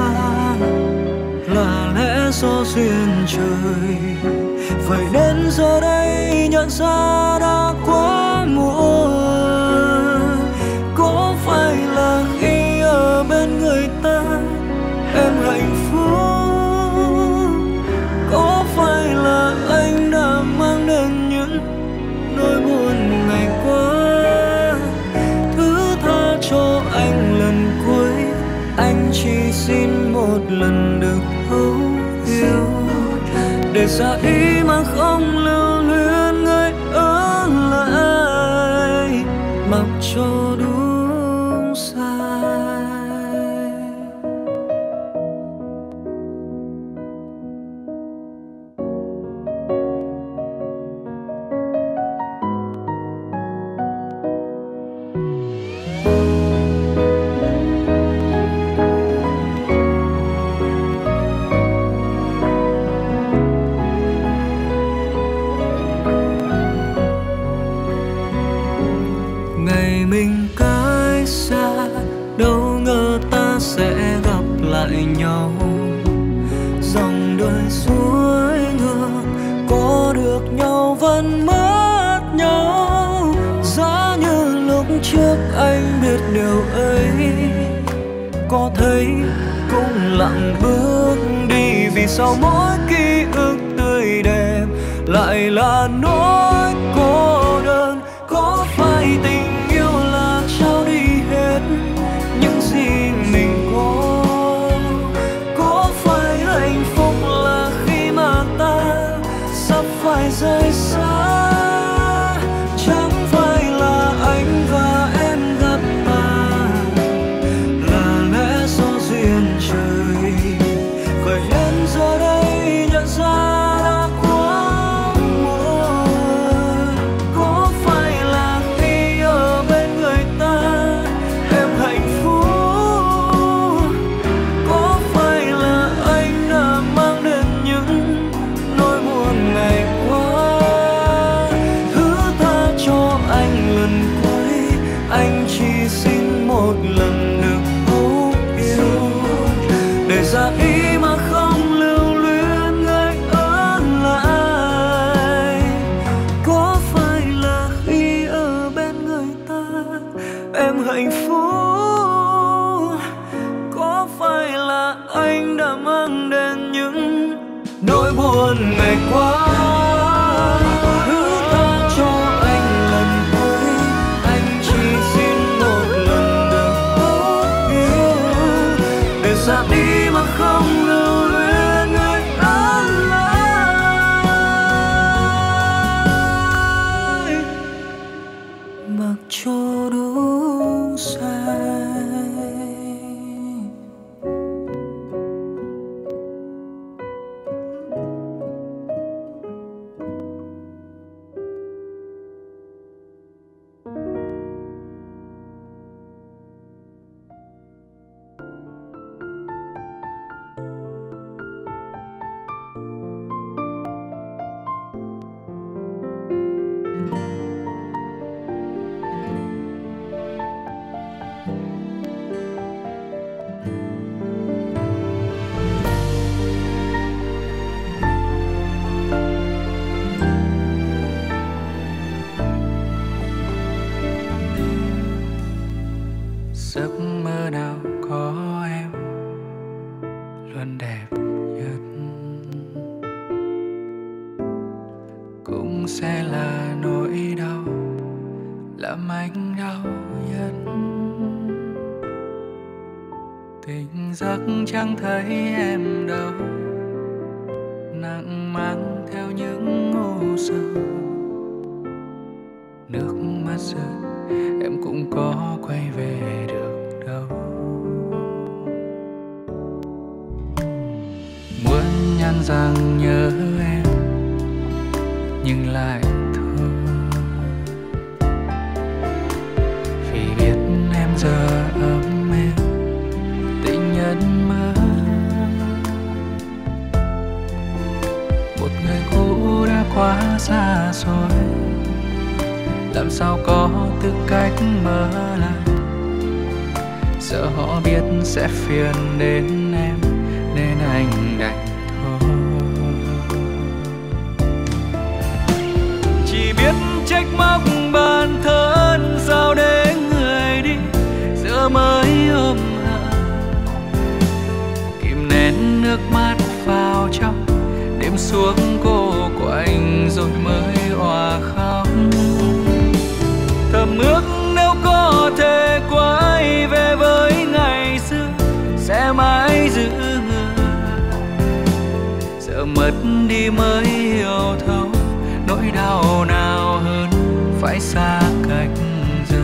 là lẽ do duyên trời. Vậy đến giờ đây nhận ra đã quá muộn. Có phải là khi ở bên người ta em hạnh phúc? Có phải là anh đã mang đến những nỗi buồn ngày qua? Thứ tha cho anh lần cuối, anh chỉ xin một lần được thấu hiểu. Để xa ý mà không lưu luyến người ở lại, mặc cho đúng sai. Mình cách xa, đâu ngờ ta sẽ gặp lại nhau. Dòng đời suối ngược, có được nhau vẫn mất nhau. Giá như lúc trước anh biết điều ấy, có thấy cũng lặng bước đi, vì sao mỗi ký ức tươi đẹp lại là nỗi cô đơn. Có phải tình yêu là trao đi hết những gì mình có phải hạnh phúc là khi mà ta sắp phải rời xa? Chẳng phải là anh và em gặp ta là lẽ do duyên trời, khởi lên giờ đây nhận ra đã quá muộn. Có phải là khi ở bên người ta em hạnh phúc? Có phải là anh đã mang đến những nỗi buồn ngày qua? Thứ tha cho anh lần cuối, anh chỉ xin một lần được thấu yêu, để ra ý mà không lưu luyến người ở lại. Có phải là khi ở bên người ta em hạnh phúc? Có phải là anh đã mang đến những nỗi buồn ngày qua? Thứ tha cho anh lần cuối, anh chỉ xin một lần được thấu yêu, để ra đi mà không lưu luyến người ở lại. Mặc cho đủ say. Giấc mơ nào có em luôn đẹp nhất, cũng sẽ là nỗi đau làm anh đau nhất. Tỉnh giấc chẳng thấy em đâu, nặng mang theo những u sầu. Nước mắt rơi em cũng có quay về được đâu. Muốn nhắn rằng nhớ em nhưng lại thôi, vì biết em giờ ấm êm tình nhân mơ. Một người cũ đã quá xa xôi, làm sao có tư cách mở lại. Sợ họ biết sẽ phiền đến em nên anh đành thôi. Chỉ biết trách móc bản thân, sao để người đi giờ mới ôm hận. Kìm nén nước mắt vào trong, đêm xuống cô quạnh rồi mới òa khóc. Thầm ước nếu có thể quay về với ngày xưa sẽ mãi giữ người. Giờ mất đi mới hiểu thấu nỗi đau nào hơn phải xa cách giờ.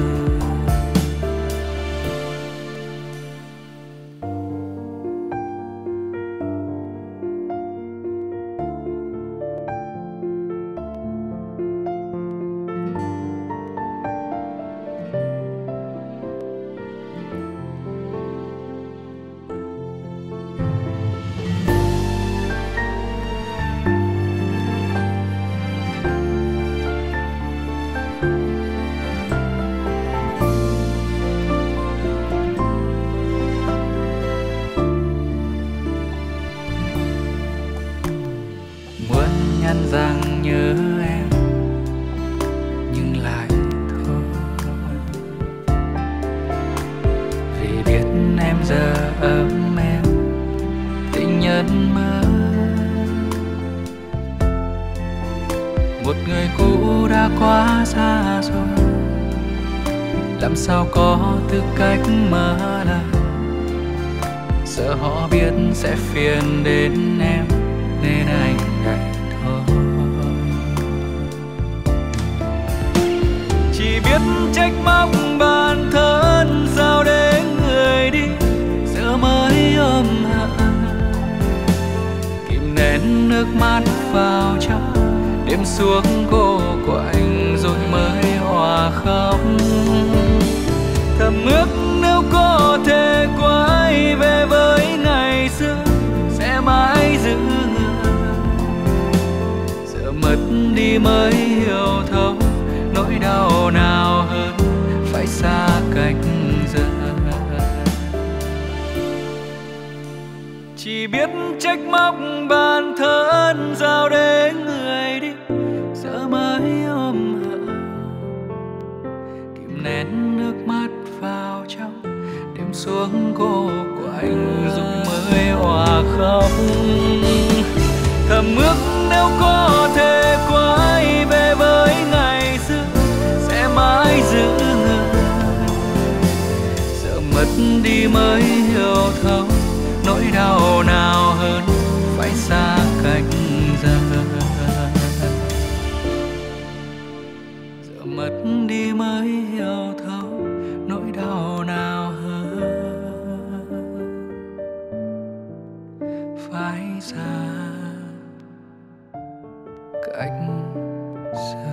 Rằng nhớ em nhưng lại thôi, vì biết em giờ lần mơ. Một người cũ đã quá xa rồi, làm sao có tư cách mở lời. Sợ họ biết sẽ phiền đến em nên anh đành thôi. Chỉ biết trách móc bản thân, sao để người đi giờ mới ôm hận. Kìm nén nước mắt vào trong, đêm xuống cô của anh rồi mới hòa khóc. Thầm ước nếu có thể quay về với ngày xưa sẽ mãi giữ người. Giờ mất đi mới hiểu thấu nỗi đau nào hơn phải xa cách giờ. Chỉ biết trách móc bản thân, sao để người đi giờ mới ôm hận. Kìm nén nước mắt vào trong, đêm xuống cô của anh rồi mới hòa khóc. Thầm ước nếu có thể quay về với ngày xưa sẽ mãi giữ người. Giờ mất đi mới hiểu thấu nỗi đau nào hơn phải xa cách giờ. Giờ mất đi mới hiểu thấu nỗi đau nào hơn phải xa cách giờ.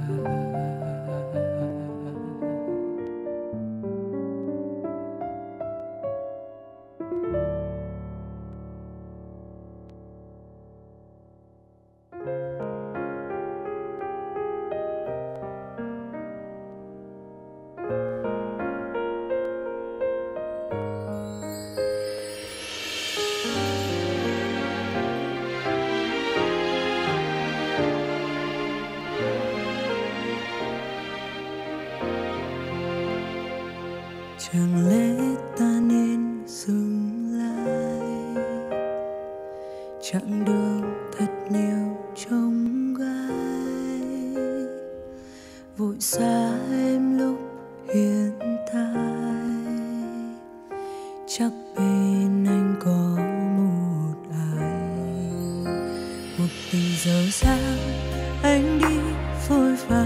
Chẳng lẽ ta nên dừng lại, chặng đường thật nhiều trông gai, vội xa em lúc hiện tại. Chắc bên anh có một ai, một tình dở dang anh đi vội vã.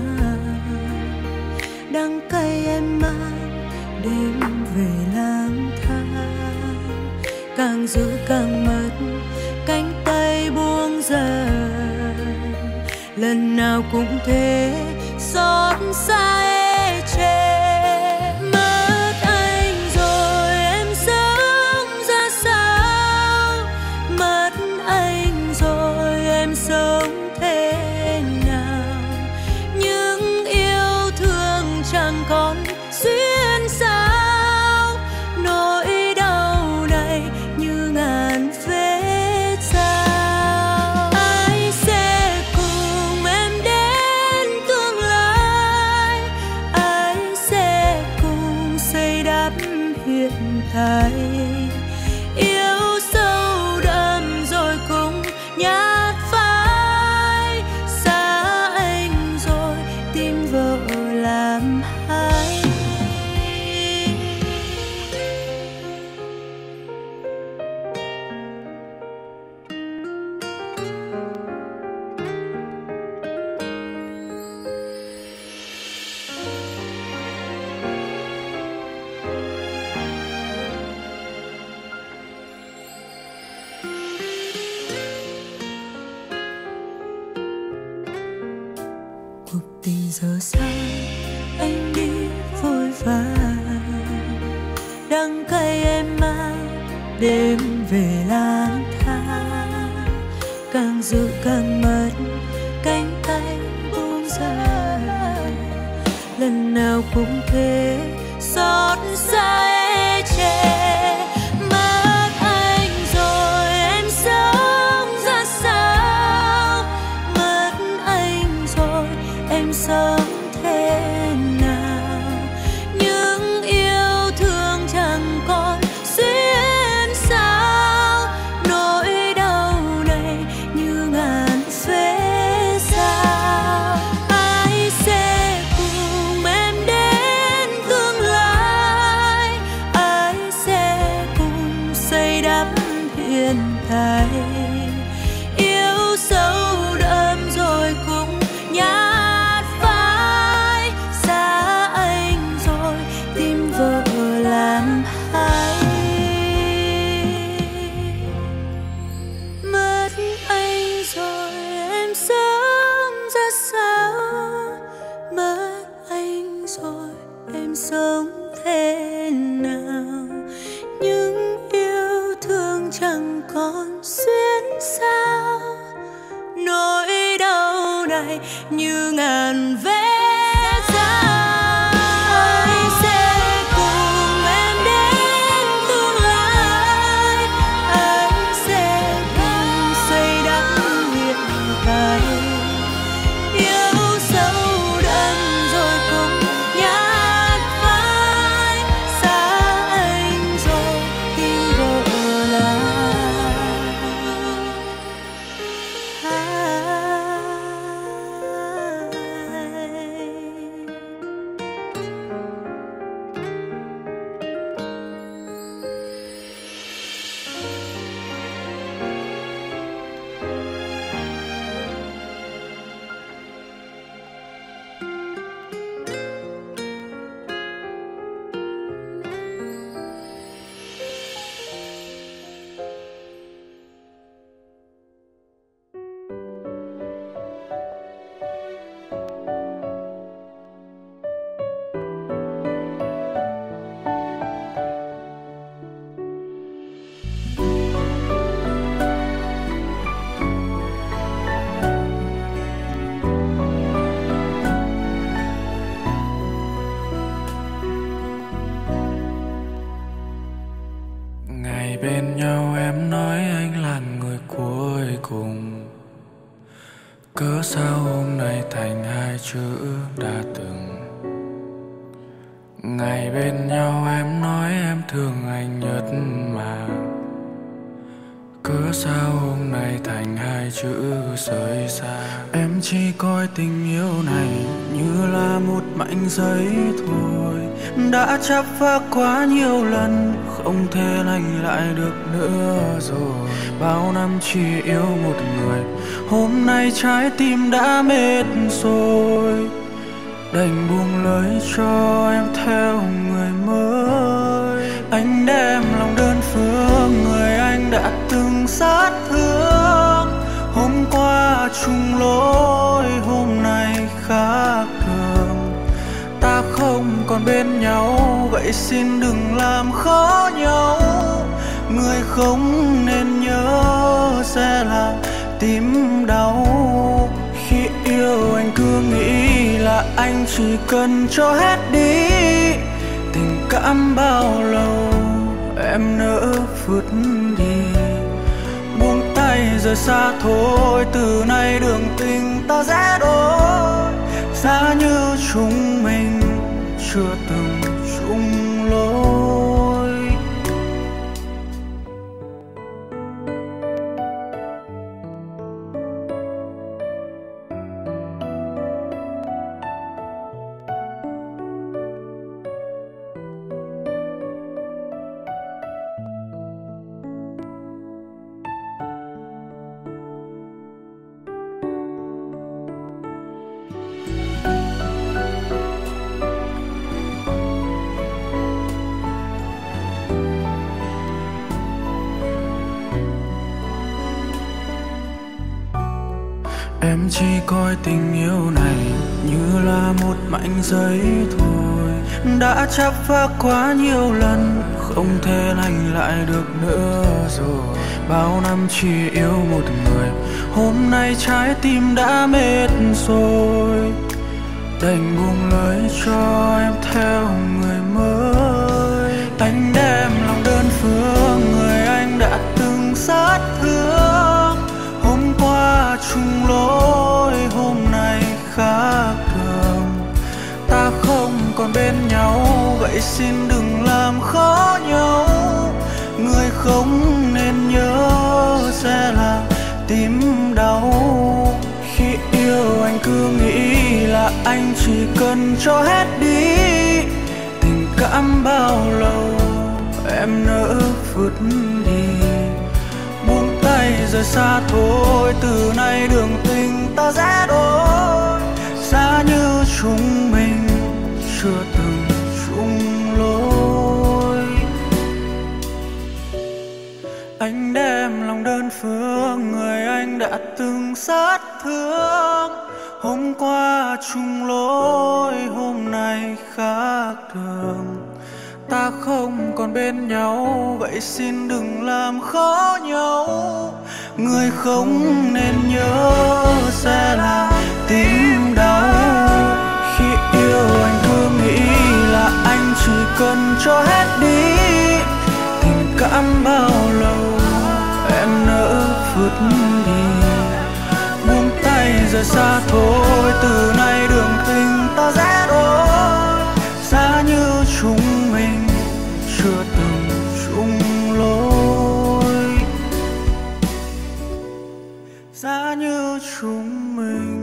Đắng cay em mang đêm về lang thang, càng giữ càng mất cánh tay buông dần. Lần nào cũng thế xót xa ê chề. Mất anh rồi em sống ra sao, mất anh rồi em sống thế nào. Những yêu thương chẳng còn duyên sao, nỗi đau này như ngàn vết dao. Ai sẽ cùng em đến tương lai, ai sẽ cùng xây đắp hiện tại. Yêu sâu đậm rồi cùng nhát phai, xa anh rồi tìm vợ làm hai. Cuộc tình giờ dang anh đi vội vàng, đắng cay em mang đêm về lang thang. Càng giữ càng mất cánh tay buông dần. Lần nào cũng thế xót xa ê chề. Mất anh rồi em sống ra sao, mất anh rồi em sống thế nào. Những yêu thương chẳng còn duyên sao, nỗi gai như ngàn vết giá. Anh sẽ cùng em đến tương lai, anh sẽ cùng xây đắp hiện tại. Yêu sâu đậm rồi cùng nhát phai, xa anh rồi tim vỡ lại. Ngày bên nhau em nói anh là người cuối cùng, cớ sao hôm nay thành hai chữ đã từng. Ngày bên nhau em nói em thương anh nhất mà, cớ sao hôm nay thành hai chữ rời xa. Em chỉ coi tình yêu này như là một mảnh giấy thôi, đã chắp vá quá nhiều lần, không thể lành lại được nữa rồi. Bao năm chỉ yêu một người, hôm nay trái tim đã mệt rồi, đành buông lời cho em theo người mới. Anh đem lòng đơn phương người anh đã từng sát thương, hôm qua chung lối hôm nay khác thường. Ta không còn bên nhau, vậy xin đừng làm khó nhau. Người không nên nhớ sẽ làm tim đau. Khi yêu anh cứ nghĩ là anh chỉ cần cho hết đi, tình cảm bao lâu em nỡ vứt đi. Buông tay rời xa thôi, từ nay đường tình ta sẽ đổi. Giá như chúng mình chưa từng chung lối. Em chỉ coi tình yêu này như là một mảnh giấy thôi, đã chắp vá quá nhiều lần, không thể lành lại được nữa rồi. Bao năm chỉ yêu một người, hôm nay trái tim đã mệt rồi, đành buông lời cho em theo người mới. Anh đem lòng đơn phương người anh đã từng sát thương, hôm qua chung lối hôm nay khác thường. Ta không còn bên nhau, vậy xin đừng làm khó nhau. Người không nên nhớ sẽ làm tim đau. Khi yêu anh cứ nghĩ là anh chỉ cần cho hết đi, tình cảm bao lâu em nỡ vứt đi. Buông tay rời xa thôi, từ nay đường tình ta sẽ đổi. Giá như chúng mình chưa từng chung lối. Anh đem lòng đơn phương người anh đã từng sát thương, hôm qua chung lối hôm nay khác thường. Ta không còn bên nhau, vậy xin đừng làm khó nhau. Người không nên nhớ sẽ là tim đau. Khi yêu anh cứ nghĩ là anh chỉ cần cho hết đi tình cảm bao lâu em nỡ vứt đi. Buông tay rời xa thôi, từ nay đường tình ta rẽ đôi. Giá như chúng mình chưa từng chung lối, giá như chúng mình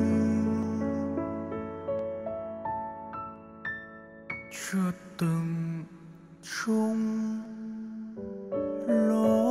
chưa từng chung lối.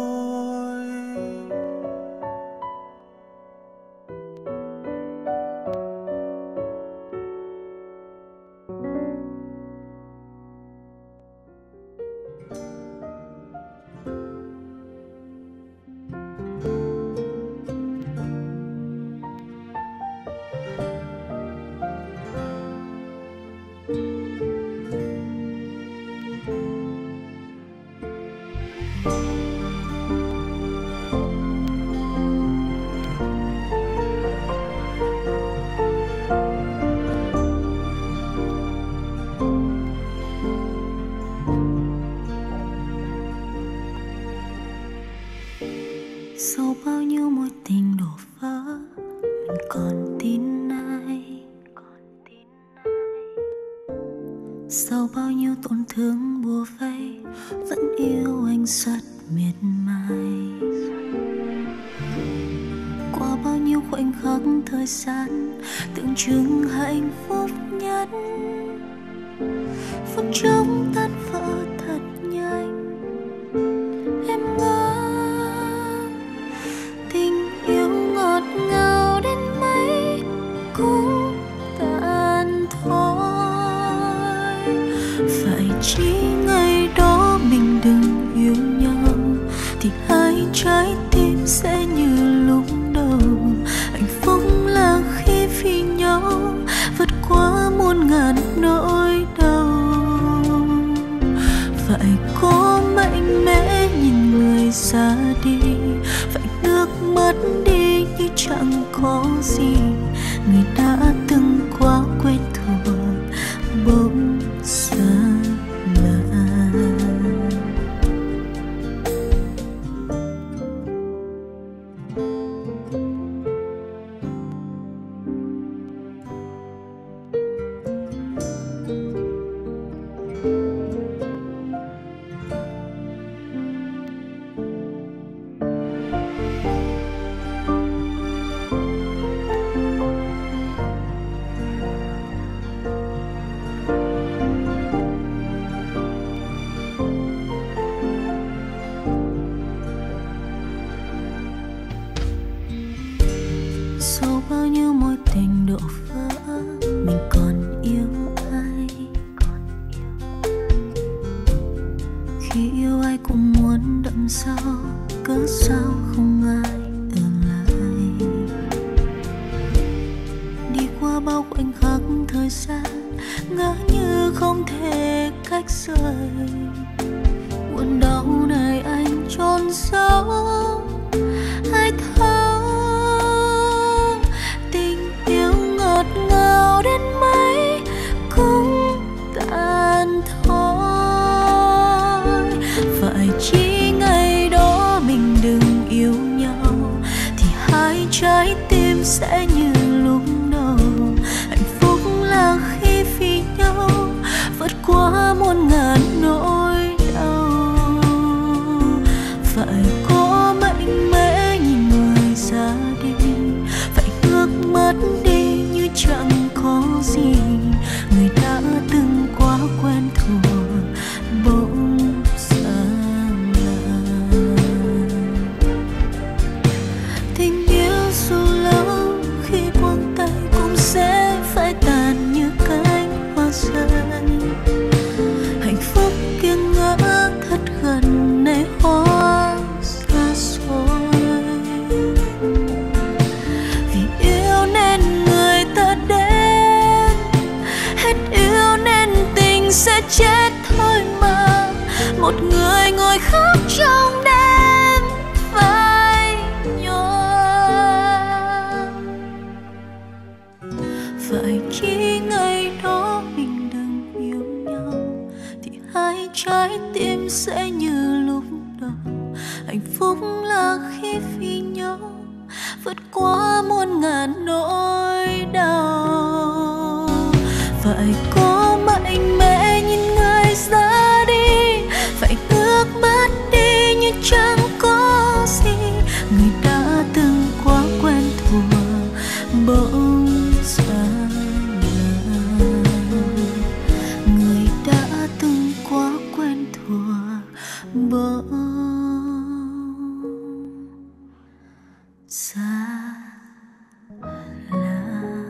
Sau bao nhiêu mối tình đổ vỡ, mình còn tin ai? Sau bao nhiêu tổn thương bùa vây, vẫn yêu anh rất miệt mài. Qua bao nhiêu khoảnh khắc thời gian tưởng chừng hạnh phúc nhất, phút chốc tan vỡ thật nhanh. Em ngỡ tình yêu ngọt ngào đến mấy cũng tàn thôi. Phải chỉ ngày đó mình đừng yêu nhau thì hai trái tim sẽ như lúc đầu. Hạnh phúc là khi vì nhau vượt qua muôn ngàn nỗi đau. Phải có mạnh mẽ nhìn người ra đi, phải nước mắt đi như chẳng có gì. Người đã từng quá quen thuộc bỗng xa lạ. Sau bao nhiêu mối tình đổ vỡ, mình còn yêu ai? Khi yêu ai cũng muốn đậm sâu, cớ sao không ai ở lại? Đi qua bao khoảnh khắc thời gian, ngỡ như không thể cách rời. Buồn đau này anh chôn sâu, ai thấu ngọt ngào đến mấy cũng tàn thôi. Phải chỉ ngày đó mình đừng yêu nhau thì hai trái tim sẽ như lúc đầu. Hạnh phúc là khi vì nhau vượt qua muôn ngàn nỗi đau. Phải có mạnh mẽ nhìn người ra đi, phải nước mắt đi chẳng có gì. Người đã từng quá quen thuộc bỗng xa lạ. Tình yêu dù lâu khi buông tay cũng sẽ phải tàn như cánh hoa rơi. sẽ như lúc đầu. Hạnh phúc là khi vì nhau vượt qua muôn ngàn nỗi đau. Phải có mạnh mẽ nhìn người ra đi, phải nước mắt đi như chẳng có gì. Người đã từng quá quen thuộc bỗng xa lạ. Người đã từng quá quen thuộc bỗng xa lạ.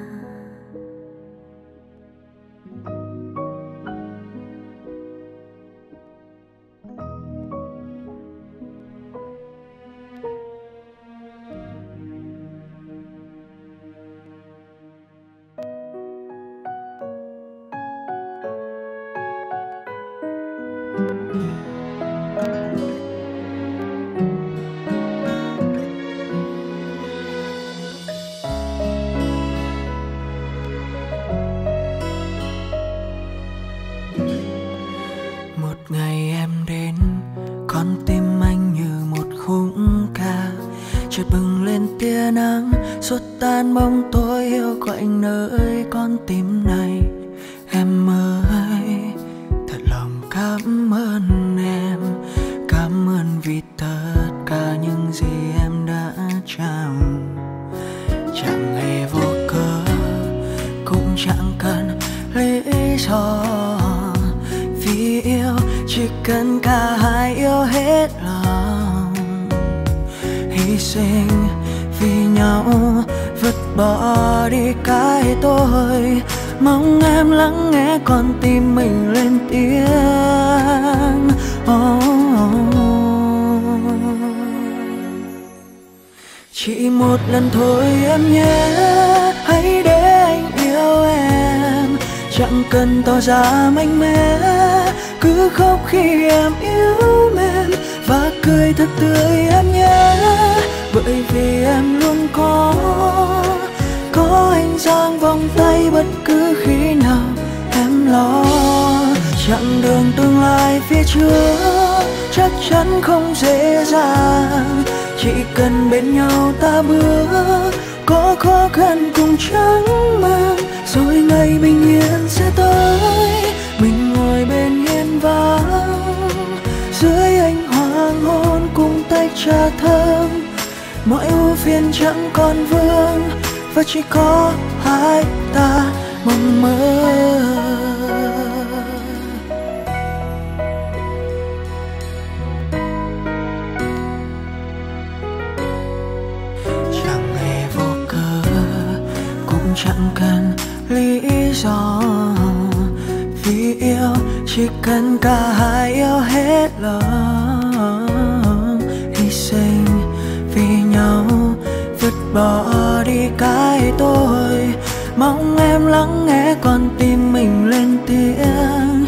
Một ngày em đến, con tim anh như một khúc ca, chợt bừng lên tia nắng, xua tan bóng tối hiu quạnh nơi con tim này. Em ơi, thật lòng cảm ơn em, cảm ơn vì tất cả những gì em đã trao. Chẳng hề vô cớ, cũng chẳng cần lý do, vì yêu chỉ cần cả hai yêu hết lòng. Hy sinh vì nhau, vứt bỏ đi cái tôi, mong em lắng nghe con tim mình lên tiếng. Chỉ một lần thôi em nhé, hãy để anh yêu em, chẳng cần tỏ ra mạnh mẽ, cứ khóc khi em yếu mềm và cười thật tươi em nhé. Bởi vì em luôn có anh giang vòng tay bất cứ khi nào em lo. Chặng đường tương lai phía trước chắc chắn không dễ dàng, chỉ cần bên nhau ta bước, có khó khăn cùng chẳng mang, rồi ngày bình yên sẽ tới. Mình ngồi bên hiên vắng dưới ánh hoàng hôn cùng tách trà thơm, mọi ưu phiền chẳng còn vương và chỉ có hai ta mong mơ. Chẳng hề vô cớ, cũng chẳng cần lý do, vì yêu chỉ cần cả hai yêu hết lòng. Hy sinh vì nhau, vứt bỏ đi cái tôi, mong em lắng nghe con tim mình lên tiếng.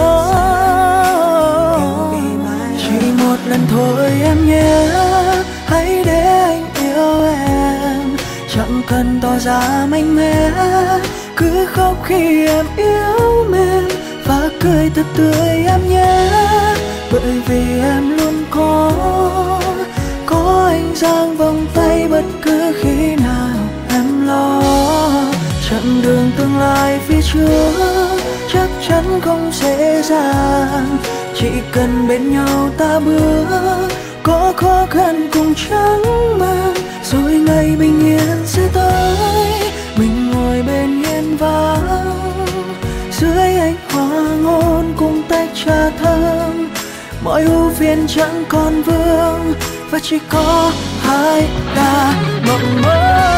Chỉ một lần thôi em nhé, hãy để anh yêu em, chẳng cần tỏ ra mạnh mẽ, cứ khóc khi em yếu mềm và cười thật tươi em nhé. Bởi vì em luôn có anh giang vòng tay bất cứ khi nào em lo. Chặng đường tương lai phía trước chắc chắn không dễ dàng, chỉ cần bên nhau ta bước, có khó khăn cùng chẳng mang, rồi ngày bình yên sẽ tới. Mình ngồi bên hiên vắng dưới ánh hoàng hôn cùng tách trà thơm, mọi ưu phiền chẳng còn vương và chỉ có hai ta mộng mơ.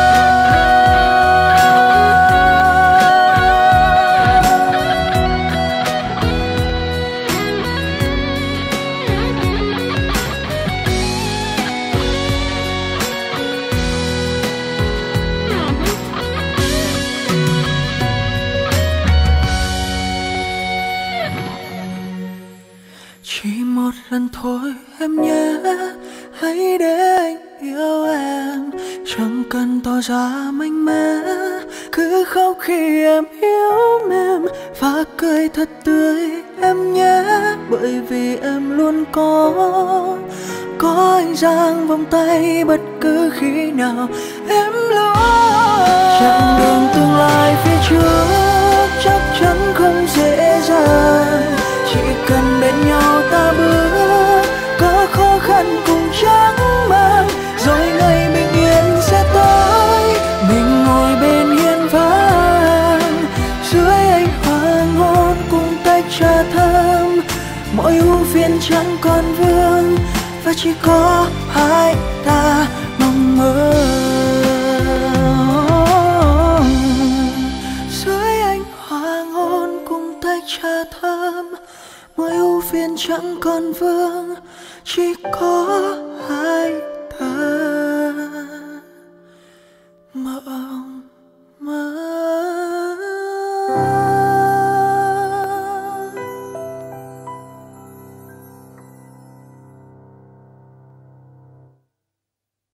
Chỉ một lần thôi em nhé, hãy để anh yêu em, chẳng cần tỏ ra mạnh mẽ, cứ khóc khi em yếu mềm và cười thật tươi em nhé, bởi vì em luôn có anh dang vòng tay bất cứ khi nào em lo. Chặng đường tương lai phía trước chắc chắn không dễ dàng, chỉ cần bên nhau ta bước, có khó khăn cùng chẳng mang, rồi ngày bình yên sẽ tới. Mình ngồi bên hiên vàng dưới ánh hoàng hôn cùng tách trà thơm, mọi ưu phiền chẳng còn vương, và chỉ có hai ta